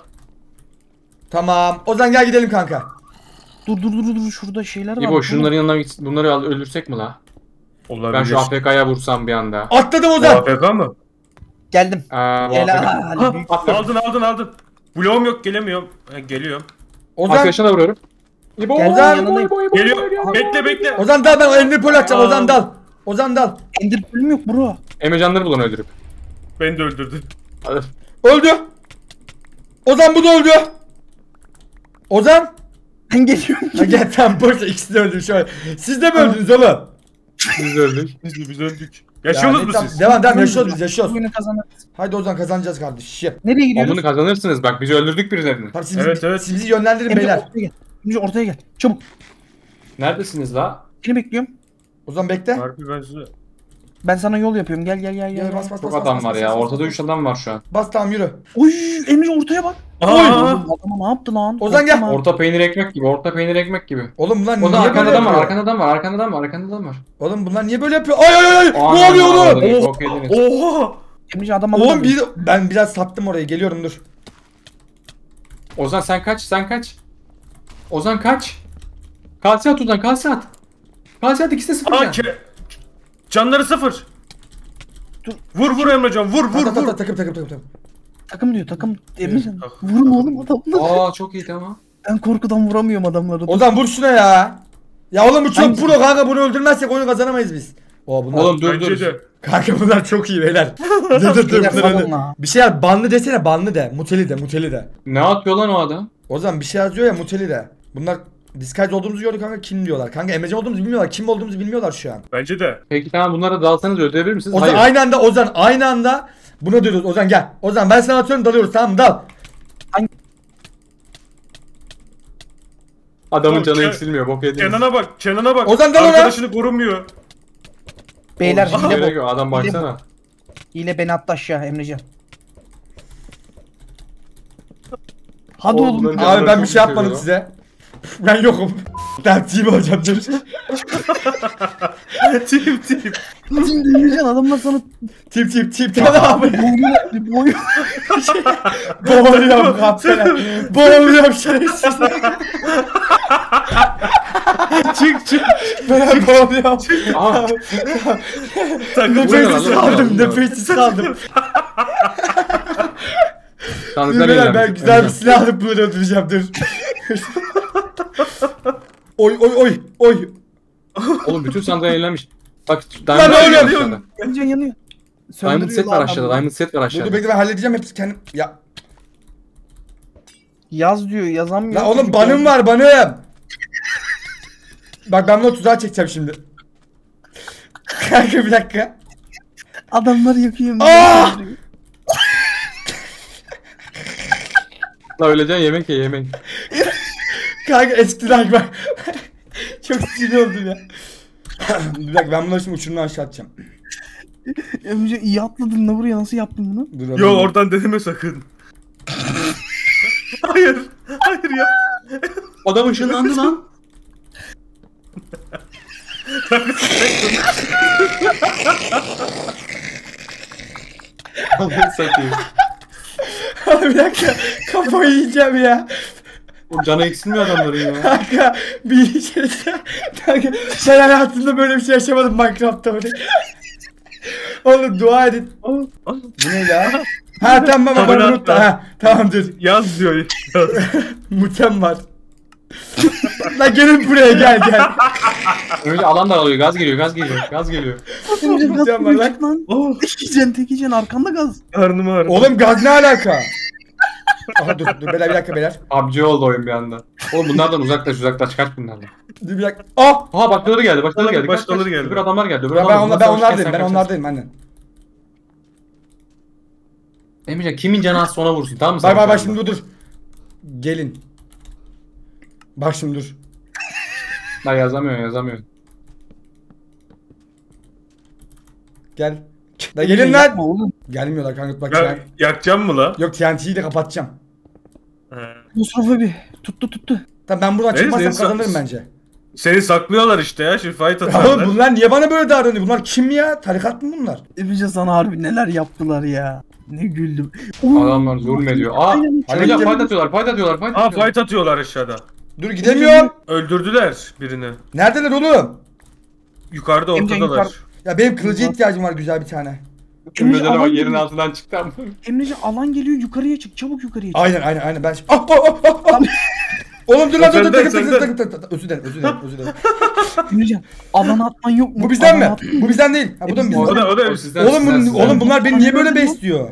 Tamam Ozan gel gidelim kanka. Dur dur dur dur şurada şeyler var. İbo şunların yanına git. Bunları al öldürsek mi la? Olabilir. Ben şu A F K'ya vursam bir anda. Atladım O Ozan. A F K mı? Geldim. Aa, bu Helal. A F K. Büyük- Attım. Aldın aldın aldın. Bloğum yok gelemiyorum. Ha, geliyorum. Ozan. Arkadaşına da vuruyorum. İbo, Gel, İbo, yanındayım. İbo, İbo, Geliyor. İbo, Bekle bekle. Ozan dal ben ender pearl atacağım Aa. Ozan dal. Ozan dal. Ender bölüm yok bro. Emrecanları bulan öldürüp. Beni de öldürdün. Hadi. Öldü. Ozan bu da öldü. Ozan. Ben geliyorum. Ha, gel tamam boş ver, ikisi de öldü şu an. Siz de mi öldünüz oğlum? Biz de öldük. Biz de biz öldük. Yaşıyorsunuz Yani mu tamam, siz? Devam devam yaşıyoruz biz yaşıyoruz. Bugünü kazanırız. Haydi Ozan kazanacağız kardeşim. Nereye gidiyoruz? Onu kazanırsınız bak biz öldürdük birilerini. Tamam siz, Evet, bizi, evet. siz bizi yönlendirin Emre beyler. ortaya gel. Emre ortaya gel. Çabuk. Neredesiniz la? Seni bekliyorum. Ozan bekle. Harbi ben size... Ben sana yol yapıyorum. Gel gel gel gel. Gel bas bas Çok bas. adam bas, var bas, ya. bas, Ortada bas, üç adam var şu an. Bas tamam yürü. Oy Emre ortaya bak. Aa! Adama ne yaptı lan? Ozan gel. Korkma. Orta peynir ekmek gibi. Orta peynir ekmek gibi. Oğlum bunlar O da niye arkanda böyle adam var. yapıyor? Arkanda adam var. Arkanda adam var. Arkanda adam var. Oğlum bunlar niye böyle yapıyor? Ay ay ay! Ne Aa, oluyor oğlum? orada Oh, bok yediniz. Oha! Emre adam Oğlum alamadı. bir ben biraz sattım orayı. Geliyorum dur. Ozan sen kaç? Sen kaç? Ozan kaç? Kalsi at Ozan. Kalsi at. Kalsi at. ikisi de sıfır. Aa, ya. ke... Canları sıfır. Dur. Vur vur Emrecan vur Vur vur vur vur. vur. Takım takım takım takım. Takım diyor takım. Emrecan. tak. Vurma oğlum adamları. Aa çok iyi tamam. Ben korkudan vuramıyorum adamları. Ozan vur şuna ya. Ya oğlum bu çok Hangisi? pro kanka, bunu öldürmezsek oyunu kazanamayız biz. Oo bunlar. Oğlum dur Bence dur. de. Kanka bunlar çok iyi beyler. dur dur dur. Beyler, dur, salın dur. la. Bir şey yaz, banlı desene, banlı de. Muteli de muteli de. Ne yapıyor lan o adam? Ozan bir şey yazıyor ya, muteli de. Bunlar Disguise olduğumuzu gördü kanka, kim diyorlar. Kanka Emrecan olduğumuzu bilmiyorlar. Kim olduğumuzu bilmiyorlar şu an. Bence de. Peki tamam bunlara dalsanız öldürebilir misiniz? Ozan Hayır. aynı anda Ozan aynı anda buna diyoruz. Ozan gel. Ozan ben sana atıyorum, dalıyoruz, tamam mı? Dal. Adamın Oğlum, canı Ke- eksilmiyor. Bok yediniz. Kenan'a bak. Kenan'a bak. Ozan dal ona. Arkadaşını korumuyor. Beyler Oğlum, hile gerek bu. yok. Adam Hile baksana. Hile beni attı aşağı Emrecan. Hadi Oğlum, oğlum. ben- Abi Canları ben çok bir şey yapmadım seviyorum. size. Ben yokum. Ben team olacağım dur. Team team. Şimdi Emrecan adamlar sana Team team team team abi. boyun boyun. Boğuluyorum kahpe. Boğuluyorum şerefsiz. Çık çık. Ben boğuluyorum. Aa. Takım Nefessiz Buyurun, kaldım, alın. nefessiz kaldım. Sandıklar Dur beyler, ben yenilenmiş. güzel bir silah alıp bunu öldüreceğim dur. Oy oy oy oy. Oğlum bütün sandıklar yenilenmiş. Bak Lan Diamond öyle set var diyorum. aşağıda. Emrecan yanıyor. Diamond Söndürüyor set var lan aşağıda. adamı. Diamond set var Dur dur aşağıda. bekle, ben halledeceğim hepsi kendim. Ya. Yaz diyor yazamıyor. La oğlum Çocuk banım ya. var, banım. Bak ben bunu tuzağa çekeceğim şimdi. Kanka bir dakika. Adamlar yakıyor. Aa! La öleceksin, yemek ye yemek. Kanka eskiden bak. Çok sinir oldum ya. Bir dakika ben bunları şimdi uçurumdan aşağı atacağım. Emrecan iyi atladın la buraya, nasıl yaptın bunu? Dur, Yo oradan deneme sakın. Hayır. Hayır ya. Adam ışınlandı lan. Allah'ını satayım. Bir dakika kafayı yiyeceğim ya. O canı eksilmiyor adamların ya. Kanka bir şey Kanka ben hayatımda böyle bir şey yaşamadım Minecraft'ta böyle. Oğlum dua edin. Bu ne la? Ha tamam baba Tabela unuttum. atma. Ha tamam dur. Yaz diyor. Yaz. Mutem var. Lan gelin buraya gel gel. Önce alan daralıyor, gaz geliyor, gaz geliyor, gaz geliyor. Emrecan gaz Mutem var geliyor, lan. çık lan. Oh, Tek yiyeceksin, tek yiyeceksin, arkanda gaz. karnım ağrıdı. Oğlum gaz ne alaka? Aha dur dur beyler bir dakika beyler. P U B G oldu oyun bir anda. Oğlum bunlardan uzaklaş, uzaklaş, kaç bunlardan. Dur bir dakika. Ah! Aha başkaları geldi, başkaları geldi. Başkaları kaç, kaç. geldi. Öbür adamlar geldi, öbür Ben, ben, adamlar. onlar, ben onlardayım ben onlardayım annen. Emrecan kimin canı az sonra vursun, tamam mı? Bak sen bak bak şu şimdi anda? dur dur. Gelin. Bak şimdi dur. Ben yazamıyorum, yazamıyorum. Gel. Da gelin lan. Yapma oğlum. Gelmiyorlar kanka bak Ya, ya. yakacağım mı la? Yok T N T'yi de kapatacağım. He. Mustafa abi tuttu tuttu. Tamam ben buradan Neyse, çıkmazsam neyse. kazanırım bence. Seni saklıyorlar işte ya. Şimdi fight Ya atarlar. oğlum bunlar niye bana böyle davranıyor? Bunlar kim ya? Tarikat mı bunlar? Emrecan sana harbi neler yaptılar ya. Ne güldüm. Oo. Adamlar zulmediyor. Aa, Aynen. Hadi Emrecan gidelim. fight atıyorlar, fight atıyorlar, fight Aa atıyorlar. fight atıyorlar aşağıda. Dur gidemiyorum. Öldürdüler birini. Neredeler oğlum? Yukarıda Emre, ortadalar. yukarı- Ya benim kılıcı ihtiyacım var güzel bir tane. Emrecan Alan ama yerin geliyor. altından çıktı ama. Emrecan alan geliyor, yukarıya çık, çabuk yukarıya çık. Aynen aynen aynen ben... Ah ah ah ah ah! Oğlum dur lan dur dur Senden, takım takım senden. takım takım özür dilerim özür dilerim özür dilerim. Emrecan alana atman yok mu? Bu bizden mi? Alana atman Bu yok. bizden değil. Ha bu da mı O bizden? da o da. O sizden, Oğlum sizden, bunun, sizden. oğlum bunlar beni niye böyle besliyor?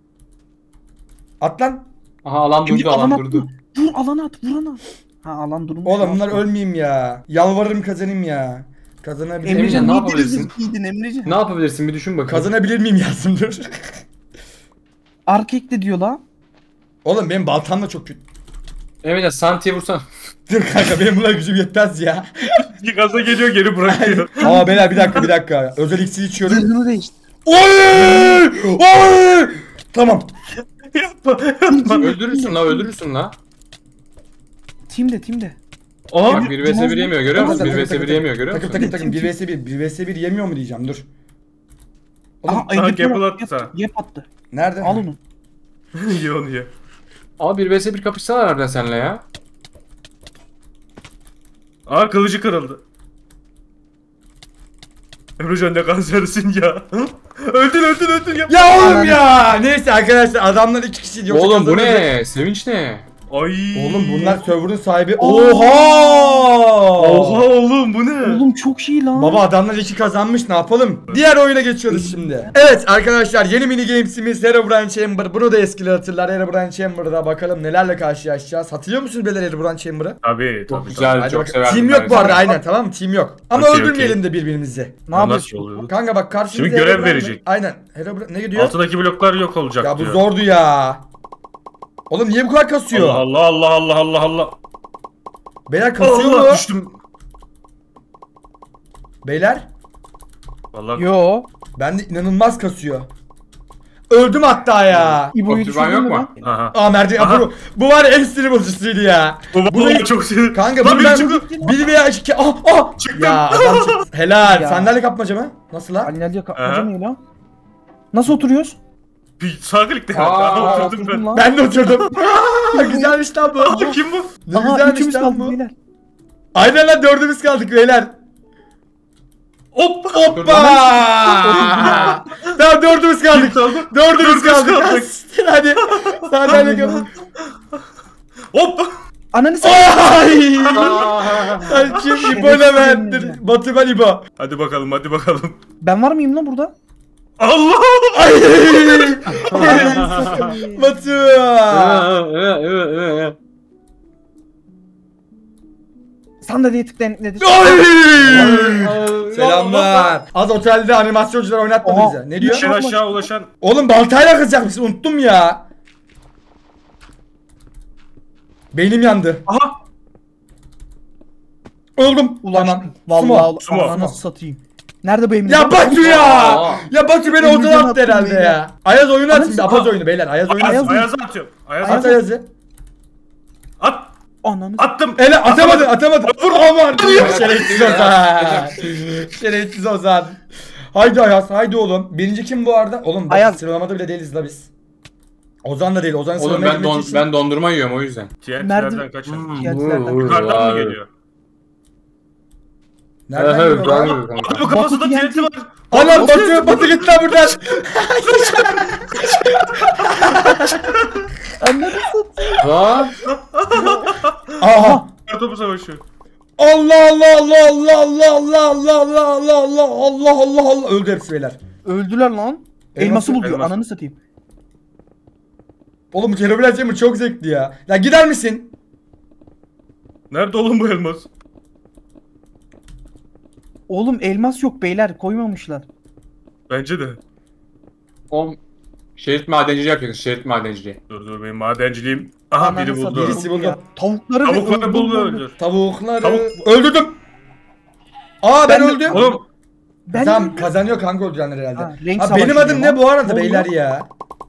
At lan. Aha alan durdu, Emrecan alan alana durdu. atma. Vur alana at, vur ana. Ha alan durmuş. Oğlum ya. bunlar ölmeyeyim ya. Yalvarırım kazanayım ya. Kazanabilir miyim? Emrecan, Emrecan ne niye yapabilirsin? deniz giydin Emrecan? Ne yapabilirsin bir düşün bakalım. Kazanabilir miyim yazdım dur. Erkek de diyor la. Oğlum benim baltam da çok kötü. Emrecan santiye vursan. Dur kanka benim buna gücüm yetmez ya. Bir gaza geliyor geri bırakıyor. Aa beyler bir dakika bir dakika. Özel iksir içiyorum. Zırhını değiştir. Oy! Oy! Tamam. Yapma yapma. Öldürürsün la, öldürürsün la. Team'de team'de. Aa Bak bir vs bir yemiyor, görüyor musun? Takım, bir vs takım, bir takım, yemiyor, görüyor Takım musun? takım takım bir vs bir. bir vs bir yemiyor mu diyeceğim dur. Oğlum, Aha aha, Ender Gapple Pearl attı sana. Yep attı. nerede? Al onu. ye onu ye. Ama bir vs bir kapışsalar harbiden seninle ya. Aa kılıcı kırıldı. Emrecan ne kansersin ya. öldün öldün öldün ya. Ya oğlum ya. Neyse arkadaşlar adamlar iki kişi yoksa Oğlum bu kazanırdı. ne? Sevinç ne? Ay. Oğlum bunlar server'ın sahibi. Oha! Oha! Oha oğlum bu ne? Oğlum çok iyi lan. Baba adamlar iki kazanmış ne yapalım? Diğer oyuna geçiyoruz şimdi. Evet arkadaşlar yeni mini games'imiz Herobrine Chamber. Bunu da eskiler hatırlar. Herobrine Chamber'da bakalım nelerle karşılaşacağız. Hatırlıyor musunuz beyler Herobrine Chamber'ı? Tabii Çok tabii. güzel, Hadi çok bakalım. severdim. Team yok ben. bu arada aynen tamam mı? Team yok. Ama Okey, öldürmeyelim okey. de birbirimizi. Ne Nasıl yapıyorsun? oluyor? Kanka bak karşımızda Şimdi görev Herobrine- verecek. Aynen. Herobrine ne gidiyor? Altındaki bloklar yok olacak Ya bu diyor. zordu ya. Oğlum niye bu kadar kasıyor? Allah Allah Allah Allah Allah. Beyler kasıyor Allah mu? düştüm. Beyler Vallahi Yo. bende inanılmaz kasıyor. Öldüm hatta ya. İbo'yu Optiban düşürdün yok mü mu? lan? aha. Aa Merdi Aha. bu, bu var ya en sinir bozucusuydu ya. Bu Bunu- vallahi çok sinir. Kanka Lan bunu biri ben çıktı. bir veya iki ah ah Çıktım. ya adam çıktı. Helal. Ya. Sandalye kapmaca mı? Nasıl lan? Alnelya Aha. kapmaca mı lan? Nasıl oturuyoruz? Bir sağ klikte. Aa, Aha, oturdum Oturdum ben. lan. Ben de oturdum. Güzelmiş lan bu. Aa, kim bu? Ne Aha güzelmiş üçümüz lan kaldık bu. beyler. Aynen lan dördümüz kaldık beyler. Hop. Hoppa. Tamam dördümüz kaldık. kaldı? Dördümüz Dördümüz kaldık. kaldık. Siktir hadi. Sandalye kapı. Hop. Ananı s***. Ay. Aa, Ay kim İbo Levent'tir. Batu ben İbo. Hadi bakalım hadi bakalım. Ben var mıyım lan burada? Allah. Ay. Batu. evet, evet, evet. Sandalyeye tıklayın nedir? Oy! Selamlar. Az otelde animasyoncular oynatmadı Oha. bize. Ne diyor? En aşağı ulaşan. Oğlum baltayla kızacak mısın? Unuttum ya. Beynim yandı. Aha. Öldüm. Ulaştım. Tamam. Vallahi Sumo. Allah nasıl satayım. Nerede bu Emre? Ya Batu ya. Aa. Ya Batu beni Emrecan odadan attı attım herhalde beyler. ya. Ayaz oyunu atın. Anasını- Apaz oyunu beyler. Ayaz oyunu Ayaz, atın. Ayaz'ı atıyorum. Ayaz At at. Ayaz'ı. At. Ananı. Attım. Ele atamadın atamadın. Vur aman. Şerefsiz Ozan. Şerefsiz Ozan. Haydi Ayaz haydi oğlum. Birinci kim bu arada? Oğlum bak, Ayaz. sıralamada bile değiliz la biz. Ozan da değil. Ozan'ın Oğlum sıralamaya ben don girmesi için. ben dondurma yiyorum o yüzden. T N T'lerden Nerede? kaçın. Geldilerden. Yukarıdan mı geliyor? Nereden Evet, geliyor lan? ben- Abi kafasında Batu T N T var. Anam Batu, Batu git lan buradan. Ananı satayım. Ha? Aha. Kartopu savaşı. Allah Allah Allah Allah Allah Allah Allah Allah Allah Allah Allah Allah Allah öldü hepsi beyler. Öldüler lan. Elması- Elması buluyor. elması. Ananı satayım. Oğlum bu Kerobilen Chamber çok zevkli ya. Ya gider misin? Nerede oğlum bu elmas? Oğlum elmas yok beyler koymamışlar. Bence de. Oğlum şerit madenciliği yapacaksın. Şerit madenciliği. Dur dur benim madenciliğim. Aha Ananı biri buldu. satayım. Birisi buldu. Ya, Tavukları Tavukları bul ve öldür. Tavukları Tavuk- öldürdüm. Aa ben, Ben de- öldüm. Oğlum Ben Tamam kazanıyor kanka öldürenler herhalde. Ha, renk Ha, savaşı benim adım diyor ne lan. bu arada Ne beyler oluyor? ya?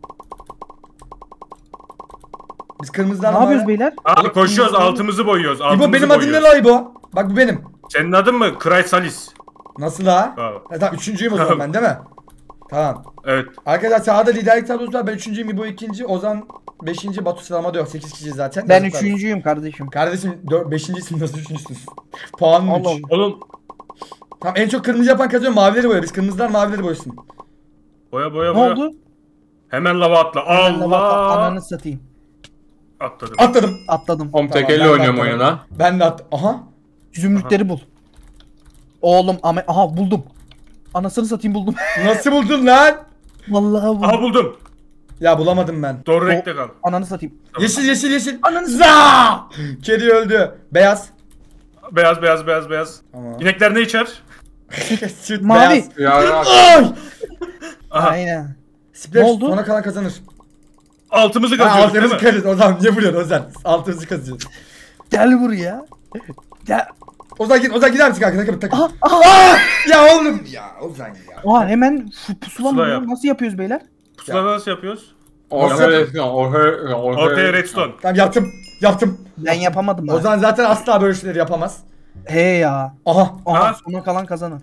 Biz kırmızılar Ne yapıyoruz beyler? abi koşuyoruz altımızı boyuyoruz. Altımızı İbo benim adım ne boyuyoruz. la İbo? Bak bu benim. Senin adın mı? Chrysalis. Nasıl la? Bravo. Ha, tamam üçüncüyüm o zaman ben değil mi? Tamam. Evet. Arkadaşlar sağda liderlik tablosu var. Ben üçüncüyüm, İbo ikinci, Ozan beşinci, Batu sıralamada yok. sekiz kişi zaten. Ben Yazıklar. üçüncüyüm kardeşim. Kardeşim dört beşincisin nasıl üçüncüsün? Puanın Allah üç. Allah. Oğlum Tamam en çok kırmızı yapan kazanıyor. Mavileri boya. Biz kırmızılar mavileri boyasın. boya boya Ne boya. oldu? Hemen lava atla. Ben de bak, Allah. Ananı satayım. Atladım. Atladım. Atladım. Oğlum Tamam, tek elle ben de oynuyorum atladım. oyunu lan. Ben de at. Aha. Zümrütleri bul. Oğlum ama aha buldum. Anasını satayım buldum. Nasıl buldun lan? Vallahi buldum. Aha buldum. Ya bulamadım ben. Doğru renkte kal. Ananı satayım. Yeşil yeşil yeşil. Ananı za! Kedi öldü. Beyaz. Beyaz beyaz beyaz beyaz. Tamam. İnekler ne içer? Süt Mavi. beyaz. Ya ya. Ay! Aha. Aynen. Splash Ne oldu? sona kalan kazanır. Altımızı Ha, kazıyoruz değil altımızı mi? kazıyoruz. Ozan niye vuruyorsun Ozan? Altımızı kazıyoruz. Gel buraya. Gel. Ozan git Ozan gider misin kanka? Takım takım. Aha aha. Ya oğlum ya Ozan ya. Aha hemen fu- pusula mı? Pusula ya? yap. Nasıl yapıyoruz beyler? Pusula nasıl yapıyoruz? Ortaya redstone. Ortaya Ortaya redstone. Tamam yaptım. Yaptım. Ben yapamadım. Ozan. Ozan zaten asla böyle şeyleri yapamaz. He ya. Aha. Aha Ha? sona kalan kazanır.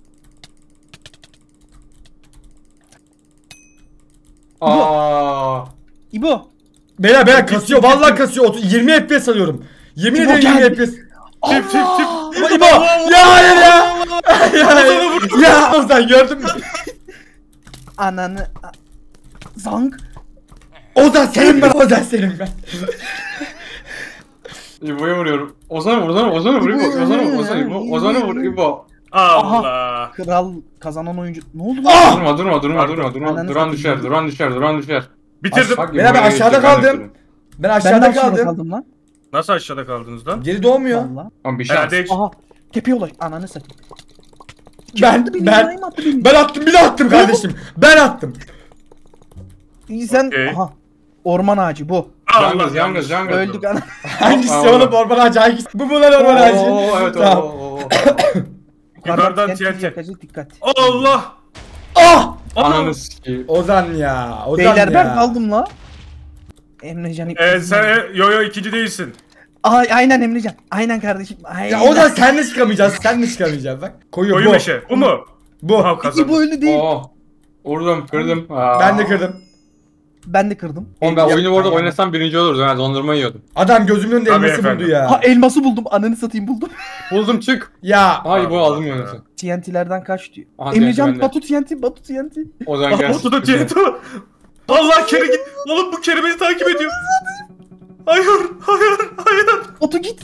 Aa. İbo. Beyler beyler kasıyor. Vallahi kasıyor. Otuz- yirmi F P S alıyorum. Yemin İbo ederim yirmi geldi. F P S. Tip tip tip. Ama İbo. Ya hayır ya. ya, ya Ozan gördün mü? Ananı. a- Zank. Ozan senin ben. Ozan senin ben. İbo'ya vuruyorum. Ozan'a vur, Ozan'a vur, Ozan'a vur, İbo. Ozan'a vur, Ozan'a vur, Ozan'a vur, İbo. Allah. Kral kazanan oyuncu. Ne oldu lan? Ah! Durma, durma, durma, durma, durma. Ananı Duran satayım. düşer, duran düşer, duran düşer. Bitirdim. Bak, Beyler, ben İbo'ya aşağıda geçecek, ben kaldım. düşürdüm. Ben Ben de aşağıda aşağıda kaldım. kaldım lan. Nasıl aşağıda kaldınız lan? Geri doğmuyor. Valla. Ama bir şans. Herhalde hiç. Aha. Tepeye ulaş. Ananı satayım. Ben Attı beni, ben İbrahim attı beni. ben attım bir de attım kardeşim. Ben attım. İyi sen. Okey. Aha. Orman ağacı bu. Allah Yalnız, yalnız, yalnız. Öldük ana. Hangisi Aa, oğlum orman ağacı hangisi? Bu mu lan orman ağacı? Oo, evet, o, Tamam. o, o. Yukarıdan T N T T N T. yakacak, dikkat. Allah. Ah! Ananı sikeyim. Ozan ya. Ozan Beyler ya. ben kaldım la. Emrecan ip. Ee, sen e, yo yo ikinci değilsin. Ay, aynen Emrecan. Aynen kardeşim. Aynen. Ya Ozan sen de çıkamayacaksın. Sen de çıkamayacaksın bak. Koyu, Koyu bu. meşe. Bu mu? Bu. Ha İki kazandım. bu öldü değil. Oo. Vurdum, kırdım. Aa. Ben de kırdım. Ben de kırdım. Oğlum ben Ya- oyunu bu arada ya- oynasam birinci oluruz. Ben dondurma yiyordum. Adam gözümün önünde Tabii elması buldu efendim. ya. Ha elması buldum. Ananı satayım buldum. Buldum çık. Ya. Ay bu Allah aldım ya. yönetimi. T N T'lerden kaç diyor. Aha, T N T Emrecan bende. Batu T N T. Batu T N T. O zaman gel. Ortada T N T var. Allah Keri git. Oğlum bu Keri beni takip ediyor. Hayır, hayır, hayır. Batu git.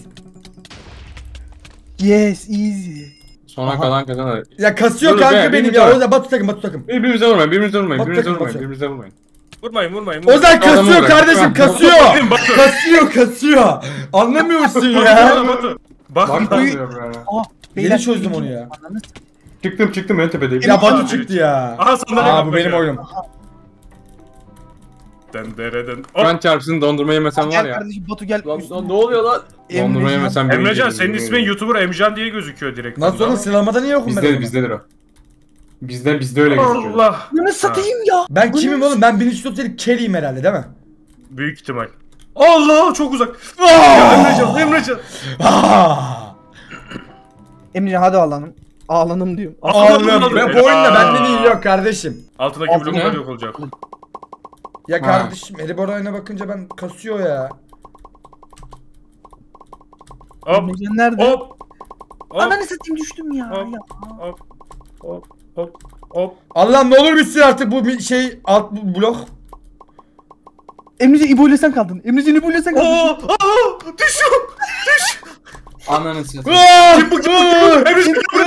Yes easy. Sona Aha. kalan kazanır. Ya kasıyor Dur be, kanka benim benim ya. de- Ozan Batu takım Batu takım. Birbirimize vurmayın, birbirimize vurmayın, Bak, birbirimize bakın, vurmayın, bakın. birbirimize vurmayın. Vurmayın, vurmayın. vurmayın. Ozan Adamı kasıyor bırak. kardeşim Bırak. kasıyor. Benim Batu. kasıyor kasıyor. Anlamıyorsun Batu, ya. Batu, Batu. Bak Bak bak. oluyor böyle. Aa, Yeni çözdüm onu ya. Ananı Çıktım çıktım en tepedeyim. Ya Batu çıktı ya. Aha sandalye Aa bu kapmaca. benim oyunum. Den dereden. Hop. Kur'an çarpsın dondurma yemesen var Gel ya. kardeşim Batu gel. Lan, üstüne. lan ne oluyor lan? Emrecan. Dondurma yemesen birinci Emrecan yerim, senin yemin ismin ederim. YouTuber Emrecan diye gözüküyor direkt. Nasıl oğlum sıralamada niye yokum ben? o Bizde zaman? bizdedir o. Bizde bizde öyle gözüküyor. Allah. Bunu satayım ya. Ben kimim oğlum? Ben bin üç yüz otuz yedi Kerry'im herhalde değil mi? Büyük ihtimal. Allah çok uzak. Aa! Ya Emrecan Emrecan. Aa! Emrecan hadi ağlanım. Ağlanım diyorum. Oğlum Aldım. ben bu oyunda Aa. benden iyi yok kardeşim. Altındaki Altına- bloklar yok olacak. Ya Ha. kardeşim Eribora'ya bakınca ben kasıyor ya. Hop Emrecan nerede? hop. Hop Ananı satayım düştüm ya. Hop. ya. hop hop hop hop. Allah'ım ne olur bitsin artık bu mi- şey alt bu- blok. Emrecan İbo ile sen kaldın. Emrecan İbo ile sen kaldın. Aa, aa, düşüyorum. Ananı satayım. Kim bu kim bu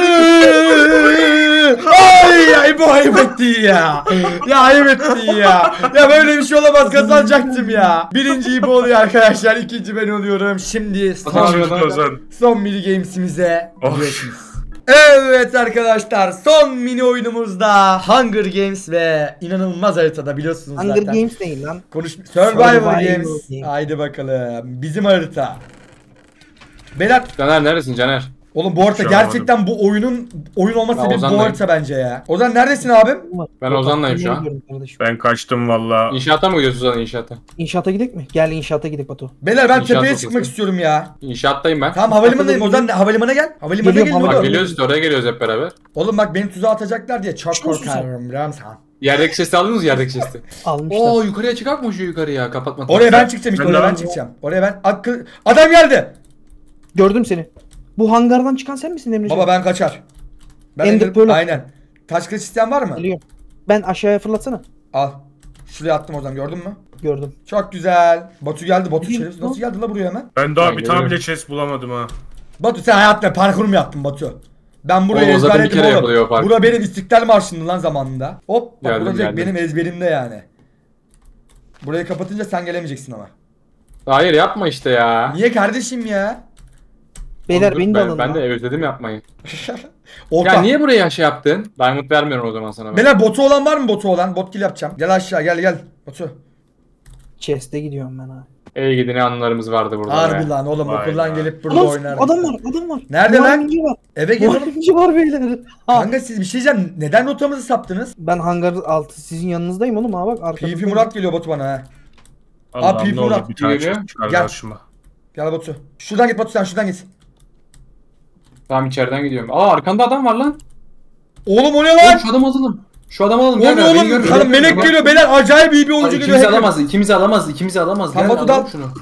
Ay ya İbo ayıp etti ya. Ya ayıp etti ya. Ya böyle bir şey olamaz kazanacaktım ya. Birinci İbo oluyor arkadaşlar. İkinci ben oluyorum. Şimdi son, Kazanıyor lan. Ozan. son mini games'imize Of. gidiyorsunuz. Evet arkadaşlar son mini oyunumuzda Hunger Games ve inanılmaz haritada biliyorsunuz Hunger zaten. Games değil lan. Konuş Survival, Survival Games. Games. Haydi bakalım. Bizim harita. Beyler Caner neredesin Caner? oğlum bu harita Şu an gerçekten bu oyunun oyun olması Ben sebebi bu Ozan'layım. harita bence ya. Ozan neredesin abim? Ben Ozan'layım şu an. Kardeşim. Ben kaçtım valla. İnşaata mı gidiyorsun Ozan inşaata? İnşaata gidelim mi? Gel inşaata gidelim Batu. Beyler ben İnşaat tepeye ortası. çıkmak istiyorum ya. İnşaattayım ben. Tamam havalimanındayım. Ozan havalimanına gel. Havalimanına Geliyorum, gelin havalimanı. Bak oğlum. geliyoruz işte oraya geliyoruz hep beraber. Oğlum bak beni tuzağa atacaklar diye çok Şunu susam. korkarım Ramsan. Yerdeki sesi aldınız mı yerdeki sesi? Almışlar. Oo yukarıya çıkak mı şu yukarıya kapatmadan? Oraya ben çıkacağım işte Ben de oraya ben aldım. çıkacağım. Oraya ben akıl adam geldi. Gördüm seni. Bu hangardan çıkan sen misin Emrecan? Baba ben kaçar. Ben Ender Ender- Pearl- aynen. Taş kılıç isteyen var mı? Geliyorum. Ben aşağıya fırlatsana. Al. Şuraya attım Ozan gördün mü? Gördüm. Çok güzel. Batu geldi. Batu Gideyim. şerefsiz nasıl geldi la buraya hemen? Ben daha Ben bir tane geliyorum. bile chest bulamadım ha. Batu sen hayatında parkur mu yaptın Batu? Ben burayı Oğlum, zaten bir ezberledim kere yapılıyor o oğlum. parkur. Bura benim İstiklal Marşı'ndı lan zamanında. Hop bak Geldim, burası direkt geldim. benim ezberimde yani. Burayı kapatınca sen gelemeyeceksin ama. Hayır yapma işte ya. Niye kardeşim ya? Beyler Dur, beni de ben, alın. ben lan. de özledim yapmayı. Orta. Ya niye buraya şey yaptın? Diamond vermiyorum o zaman sana ben. Beyler botu olan var mı botu olan? Bot kill yapacağım. Gel aşağı gel gel. Batu. Chest'e gidiyorum ben abi. Ey gidi ne anılarımız vardı burada Harbi be. lan oğlum Vay okuldan be. gelip burada Adam, oynardık. adam var, adam var. Nerede lan? Muharremci var. Eve gel oğlum. Muharremci var beyler. Ha. Kanka siz bir şey diyeceğim. Neden rotamızı saptınız? Ben hangar altı sizin yanınızdayım oğlum ha bak arkamda. P V Murat geliyor Batu bana ha. Allah'ım Pipi ne olur Murat bir tane geliyor. chest çıkar Gel. karşıma. Gel Batu. Şuradan git Batu sen şuradan git. Tamam içeriden gidiyorum. Aa arkanda adam var lan. Oğlum o ne Oğlum lan? şu adamı alalım. Şu adamı alalım. O ne Gel, gel, beni oğlum? gör, Kanka beni melek gör. geliyor beyler acayip iyi bir Ay, oyuncu geliyor. İkimizi hacker. alamaz, ikimizi alamaz, ikimizi alamaz. Tamam, Gel, Batu alalım dal. şunu.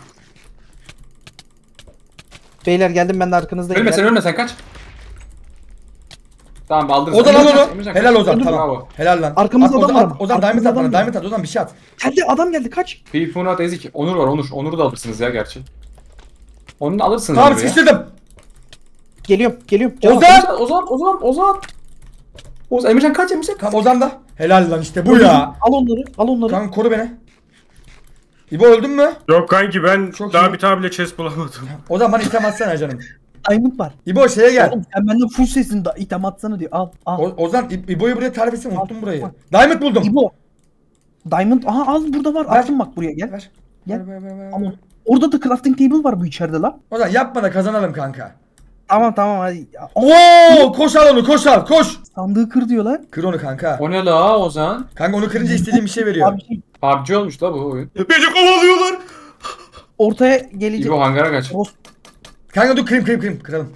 Beyler geldim ben de arkanızdayım. Ölme Gel. sen ölme sen kaç. Tamam aldın. Ozan al onu. Emrecan, Helal kaç. Ozan Dur, tamam. bravo. Helal lan. Arkamızda At, adam Ozan, var at, Ozan Arkamızda diamond at bana. adam Diamond at Ozan bir şey at. Geldi adam geldi kaç. Pipunat ezik. Onur var Onur. Onur'u da alırsınız ya gerçi. Onu da alırsınız. Tamam Onur'u ya. sıkıştırdım. Geliyorum geliyorum. Can Ozan! al. Ozan, Ozan, Ozan. Ozan, Emrecan kaç Emrecan? Tamam Ozan da. Helal lan işte bu ya. Al onları al onları. Kanka koru beni. İbo öldün mü? Yok kanki ben Çok daha iyi. bir tane bile chest bulamadım. Ozan bana item atsana canım. Diamond var. İbo şeye gel. Oğlum sen benden full sesin da item atsana diyor. Al al. O- Ozan İ- İbo'yu buraya tarif etsin unuttum burayı. Diamond buldum. İbo. Diamond aha al burada var. Ver. Attım bak buraya gel. Ver. Gel. Ver, ver, ver, ver. Ama orada da crafting table var bu içeride la. Ozan yapma da kazanalım kanka. Tamam tamam hadi. Oo koş al onu koş al koş. Sandığı kır diyor lan. Kır onu kanka. O ne la Ozan? Kanka onu kırınca istediğim bir şey veriyor. Abi şey, P U B G olmuş la bu oyun. Beni kovalıyorlar. ortaya gelecek. İbo hangara kaç. Boss- Kanka dur kırayım kırayım kırayım kıralım.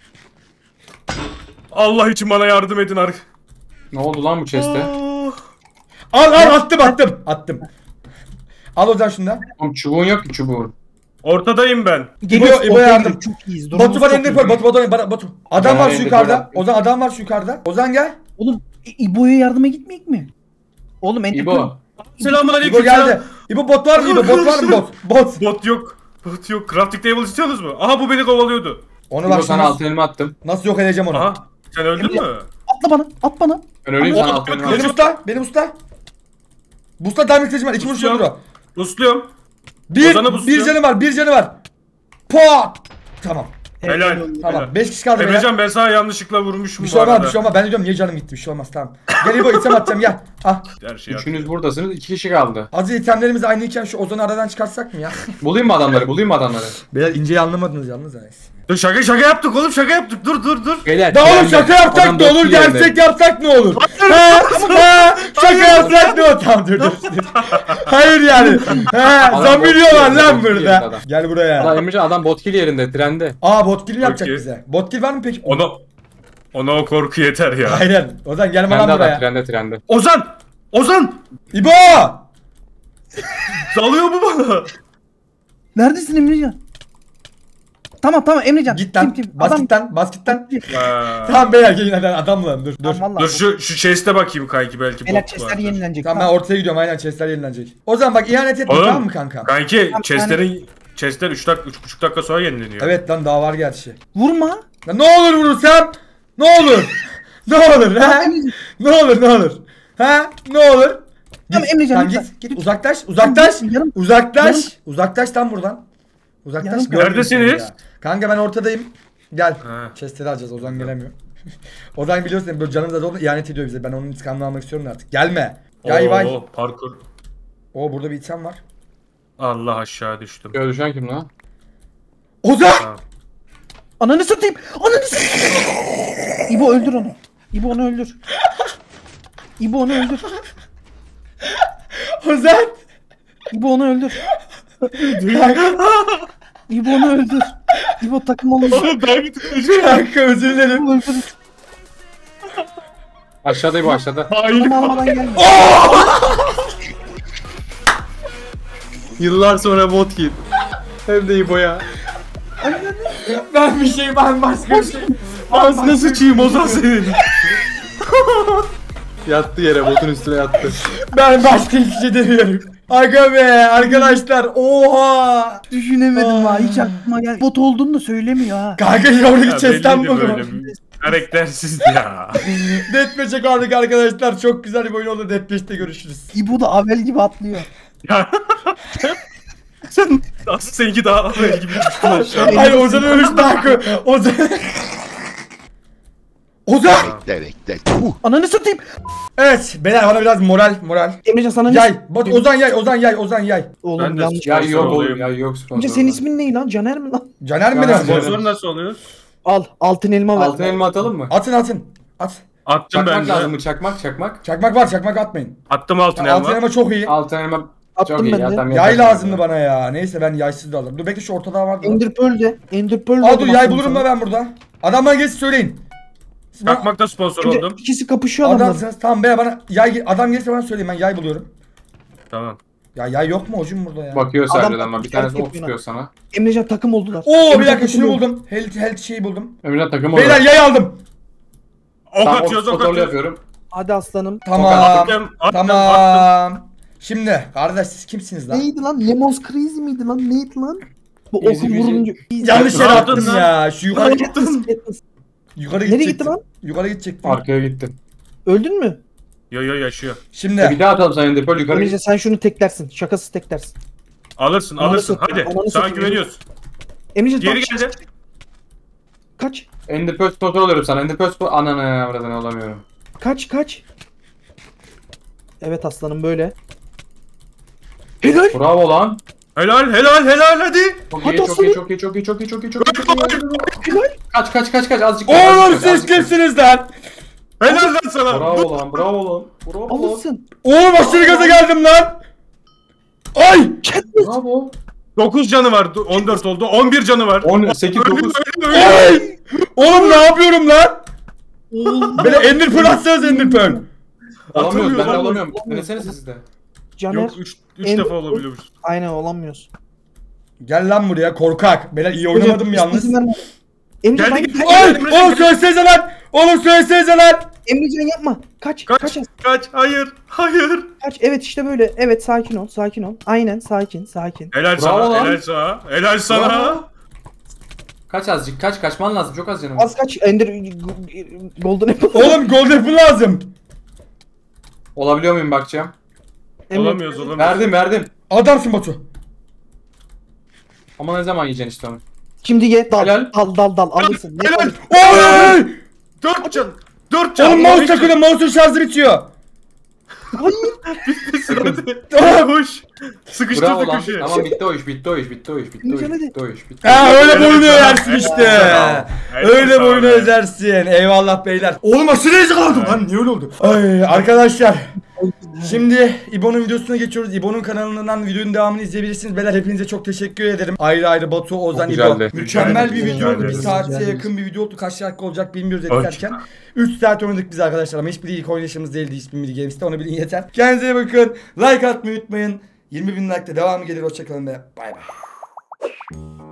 Allah için bana yardım edin ar. Ne oldu lan bu chest'e? Al al attım attım attım. Al Ozan şundan. Oğlum çubuğun yok ki çubuğun. Ortadayım ben. Geliyor. İbo ortaya yardım. gidiyor. Çok iyiyiz. durumumuz Batu bana çok ender iyi. pearl Batu Batu bana Batu. Adam Ben var şu ender yukarıda. pearl Ozan adam var şu yukarıda. Ozan gel. Oğlum İ- İbo'ya yardıma gitmeyek mi? Oğlum ender pearl- İbo. Selamun aleyküm. İbo geldi. İbo bot var mı İbo? Bot var mı bot? Bot. Bot yok. Bot yok. Crafting table istiyorsunuz mu? Aha bu beni kovalıyordu. Onu İbo bak sana şimdi altın elma attım. nasıl yok edeceğim onu. Aha. Sen öldün mü? Atla bana. At bana. Ben öleyim Oğlum, sana altın elma kılıcı- Benim attım. usta. Benim usta. Bu usta diamond kılıcım var. İki vuruş Busluyorum. öldür o. Busluyorum. Bir, Ozan'ı bir busluyor. canı var. Bir canı var. Pot. Tamam. Helal. Tamam helal. beş kişi kaldı beyler. Emrecan ben sana yanlışlıkla vurmuşum Bir bu şey olmaz arada. bir şey olmaz. Ben de diyorum niye canım gitti bir şey olmaz tamam. Gel İbo item atacağım gel. Ah. Her şey Üçünüz buradasınız. iki kişi kaldı. Hazır itemlerimiz aynıyken şu Ozan'ı aradan çıkartsak mı ya? Bulayım mı adamları? Bulayım mı adamları? Beyler inceyi anlamadınız yalnız ha. Dur şaka şaka yaptık oğlum şaka yaptık. Dur dur dur. Beyler. Da oğlum trende. şaka yapsak Adam ne olur bot yerinde. gerçek yapsak ne olur? He he şaka yapsak ne olur? Tamam dur dur. dur. Hayır yani. He Adam zambiliyorlar bot lan yerinde, bot yerinde burada. adam. Gel Lan buraya. Emrecan adam botkill yerinde trende. Aa botkill yapacak Okey. bize. Botkill var mı peki? Ona ona o korku yeter ya. Aynen. Ozan gelme Trende lan adam buraya. trende trende. Ozan! Ozan! İbo! Dalıyor mu bana? Neredesin Emrecan? Tamam tamam Emrecan. Git lan. Tim, tim. Bas Adam- git lan. Bas git lan. Ha. Tamam beyler gelin hadi adam lan dur dur. Tamam, vallahi. Dur şu şu chest'e bakayım kanki belki Beyler bot chestler vardır. yenilenecek. Tamam ben ortaya gidiyorum aynen chestler yenilenecek. Ozan bak ihanet etme Oğlum, tamam mı kanka? Kanki Tamam, chest'lerin chest'ler üç dakika üç buçuk dakika sonra yenileniyor. Evet lan daha var gerçi. Vurma. Ya ne olur vurursam? Ne olur? Ne olur ha? Ne olur ne olur? Ha? Ne olur? Tamam, Emrecan, Tamam, lütfen. git git uzaklaş uzaklaş Tamam, yarım- uzaklaş yarım- uzaklaş lan buradan. Uzaklaş. Yarım- görmüyorum Neredesiniz? seni ya. Kanka ben ortadayım. Gel. Ha. Chestleri alacağız Ozan gelemiyor. Ozan biliyorsun böyle canımız da oldu ihanet ediyor bize. Ben onun intikamını almak istiyorum da artık. Gelme. Yay vay. Oo, parkur. Oo burada bir item var. Allah aşağı düştüm. Gördü şu an kim lan? Ozan! Ha. Ananı satayım. Ananı satayım. İbo öldür onu. İbo onu öldür. İbo onu öldür. Ozan! İbo onu öldür. İbo onu öldür. İbo takım olur. Ben bir tıklayacağım. Kanka özür dilerim. İbo öldür. Aşağıda bu aşağıda. Hayır. Takım almadan gelme. Yıllar sonra botkill. Hem de İbo'ya. Ben bir şey ben başka bir şey. Ağzına sıçayım Ozan senin. Yattı yere botun üstüne yattı. Ben başka hiçbir şey demiyorum. Aga be arkadaşlar oha. Düşünemedim ha. Hiç aklıma gel. Bot olduğunu da söylemiyor ha. Kanka oradaki Ya chest'ten belliydi buldum. böyle. Karaktersiz ya. Deathmatch'e kaldık arkadaşlar. Çok güzel bir oyun oldu. Deathmatch'te görüşürüz. İbo da Avel gibi atlıyor. Ya. Sen aslında seninki daha haber gibi düştün aşağı. Hayır Ozan ölmüş daha koy. Ozan. Ozan. Ananı satayım. Evet beyler bana biraz moral moral. Emrecan sana ne? Yay. Bak Ozan yay Ozan yay Ozan yay. Oğlum Ben de yanlış. Ya Sponsor yok oğlum olayım. ya yok sponsor. Emrecan senin ismin ne lan? Caner mi lan? Caner mi Caner, lan? Caner. Sponsor nasıl oluyor? Al altın elma ver. Altın elma atalım mı? Atın atın. At. Attım ben Çakmak de. lazım mı? Çakmak çakmak. Çakmak var çakmak atmayın. Attım altın Altın elma. elma çok iyi. Altın elma Attım çok iyi ben ya. de. Tamam, Yay yaparsın lazımdı ya. bana ya. Neyse ben yaysız da alırım. Dur bekle şu ortada vardı. lan. Ender Pearl de. Ender Pearl de. Aa dur yay bulurum da ben burada. Adamlar geçsin söyleyin. Siz bana- Çakmakta sponsor Emre, oldum. ikisi kapışıyor adamlar. Adamsınız. Tamam be bana yay adam gelirse bana söyleyin ben yay buluyorum. Tamam. Ya yay yok mu hocam burada ya? Bakıyor Adam sadece ama bir takım tanesi ok yapıyor tutuyor sana. Emrecan takım oldular. Oo bir Emrecan dakika şunu takım oldu. buldum. Health health şeyi buldum. Emrecan takım Beyler oluyor. yay aldım. Ok Tamam ok atıyoruz ok kontrol atıyoruz. yapıyorum. Hadi aslanım. Tamam. Attım attım attım. Tamam. Şimdi kardeş siz kimsiniz lan? Neydi lan? Lemons Crazy miydi lan? Neydi lan? Bu Easy oku peasy. vurunca. Yanlış yere Aldın attım lan. ya. Şu yukarı Katniss, Katniss. yukarı Nereye gidecektim. gitti lan? Yukarı gidecektim. Arkaya gitti. Öldün mü? Yo yo yaşıyor. Bir Şimdi daha atalım sen Ender Pearl yukarı Emrecan git. sen şunu teklersin. Şakasız teklersin. Alırsın Ananı alırsın satayım, hadi. ananı Sana satayım. güveniyoruz. Emrecan Geri bak- geldi. Kaç. Ender Pearl sponsor oluyorum sana. Ender Pearl sponsor... Ananı buradan olamıyorum. Kaç kaç. Evet aslanım böyle. Helal. Bravo lan. Helal helal helal hadi. Çok Hadi iyi, çok aslanım. iyi, çok iyi, çok iyi, çok iyi, çok iyi, çok iyi, çok iyi. Helal. Kaç, kaç, kaç, kaç, azıcık. oğlum azıcık, siz azıcık. kimsiniz lan? Helal lan sana. Bravo lan, bravo lan. Bravo lan. Alırsın. Oğlum aşırı gaza geldim lan. Ay! Katniss. Bravo. dokuz canı var. on dört oldu. on bir canı var. on, sekiz, Öldü, dokuz. öldü, öldü. Ay! Oğlum ne yapıyorum lan? Böyle Ender Pearl atsanız Ender Pearl. Alamıyoruz, ben de Atamıyor, alamıyorum. Denesene siz de. Caner. Yok üç En- defa olabiliyormuş. Aynen olamıyoruz. Gel lan buraya korkak. Beyler iyi oynamadım yalnız. Emrecan, Geldi ben- geldi. Ay! Emrecan, Oğlum söylesenize lan! Oğlum söylesenize lan! Emrecan yapma. Kaç. Kaç. Kaç Kaç. kaç hayır hayır. Kaç. Evet işte böyle. Evet sakin ol. Sakin ol. Aynen sakin. Sakin. Helal Bravo sana lan. helal sana. Helal sana. Bravo. Kaç azıcık, kaç, kaçman lazım. Çok az canım. Az kaç. Ender Golden Apple. Oğlum Gold Apple lazım. Olabiliyor muyum bakacağım. Emre- Olamıyoruz olamıyoruz. Verdim, verdim. Adamsın Batu. Ama ne zaman yiyeceksin işte onu? Şimdi ye dal Helal. dal dal dal alırsın. Ye, Helal. alırsın. Oy! Dört can. Dört can. Oğlum mouse takılın, mouse'un şarjı bitiyor. Hadi. Koş. Bravo Sıkıştırdı lan. köşeye. Tamam bitti o iş bitti o iş bitti o iş bitti o iş Hadi. bitti o iş bitti. Ha öyle Evet, boyunu tamam. özersin işte. Evet, tamam. Öyle Evet, boyunu tamam. özersin. Eyvallah beyler. Oğlum aşırı hızlı kaldım. Lan niye öyle oldu? Ay arkadaşlar. Şimdi İbo'nun videosuna geçiyoruz. İbo'nun kanalından videonun devamını izleyebilirsiniz. Beyler hepinize çok teşekkür ederim. Ayrı ayrı Batu, Ozan, Çok İbo. güzeldi. Mükemmel bir Rica video oldu. Bir ederiz. saate Rica yakın bir video oldu. Kaç dakika olacak bilmiyoruz Ay. editerken. üç saat oynadık biz arkadaşlar ama hiçbir ilk oynayışımız değildi hiçbir Mini Games'te. Onu bilin yeter. Kendinize iyi bakın. Like atmayı unutmayın. yirmi bin like'da devamı gelir. Hoşçakalın ve bay bay.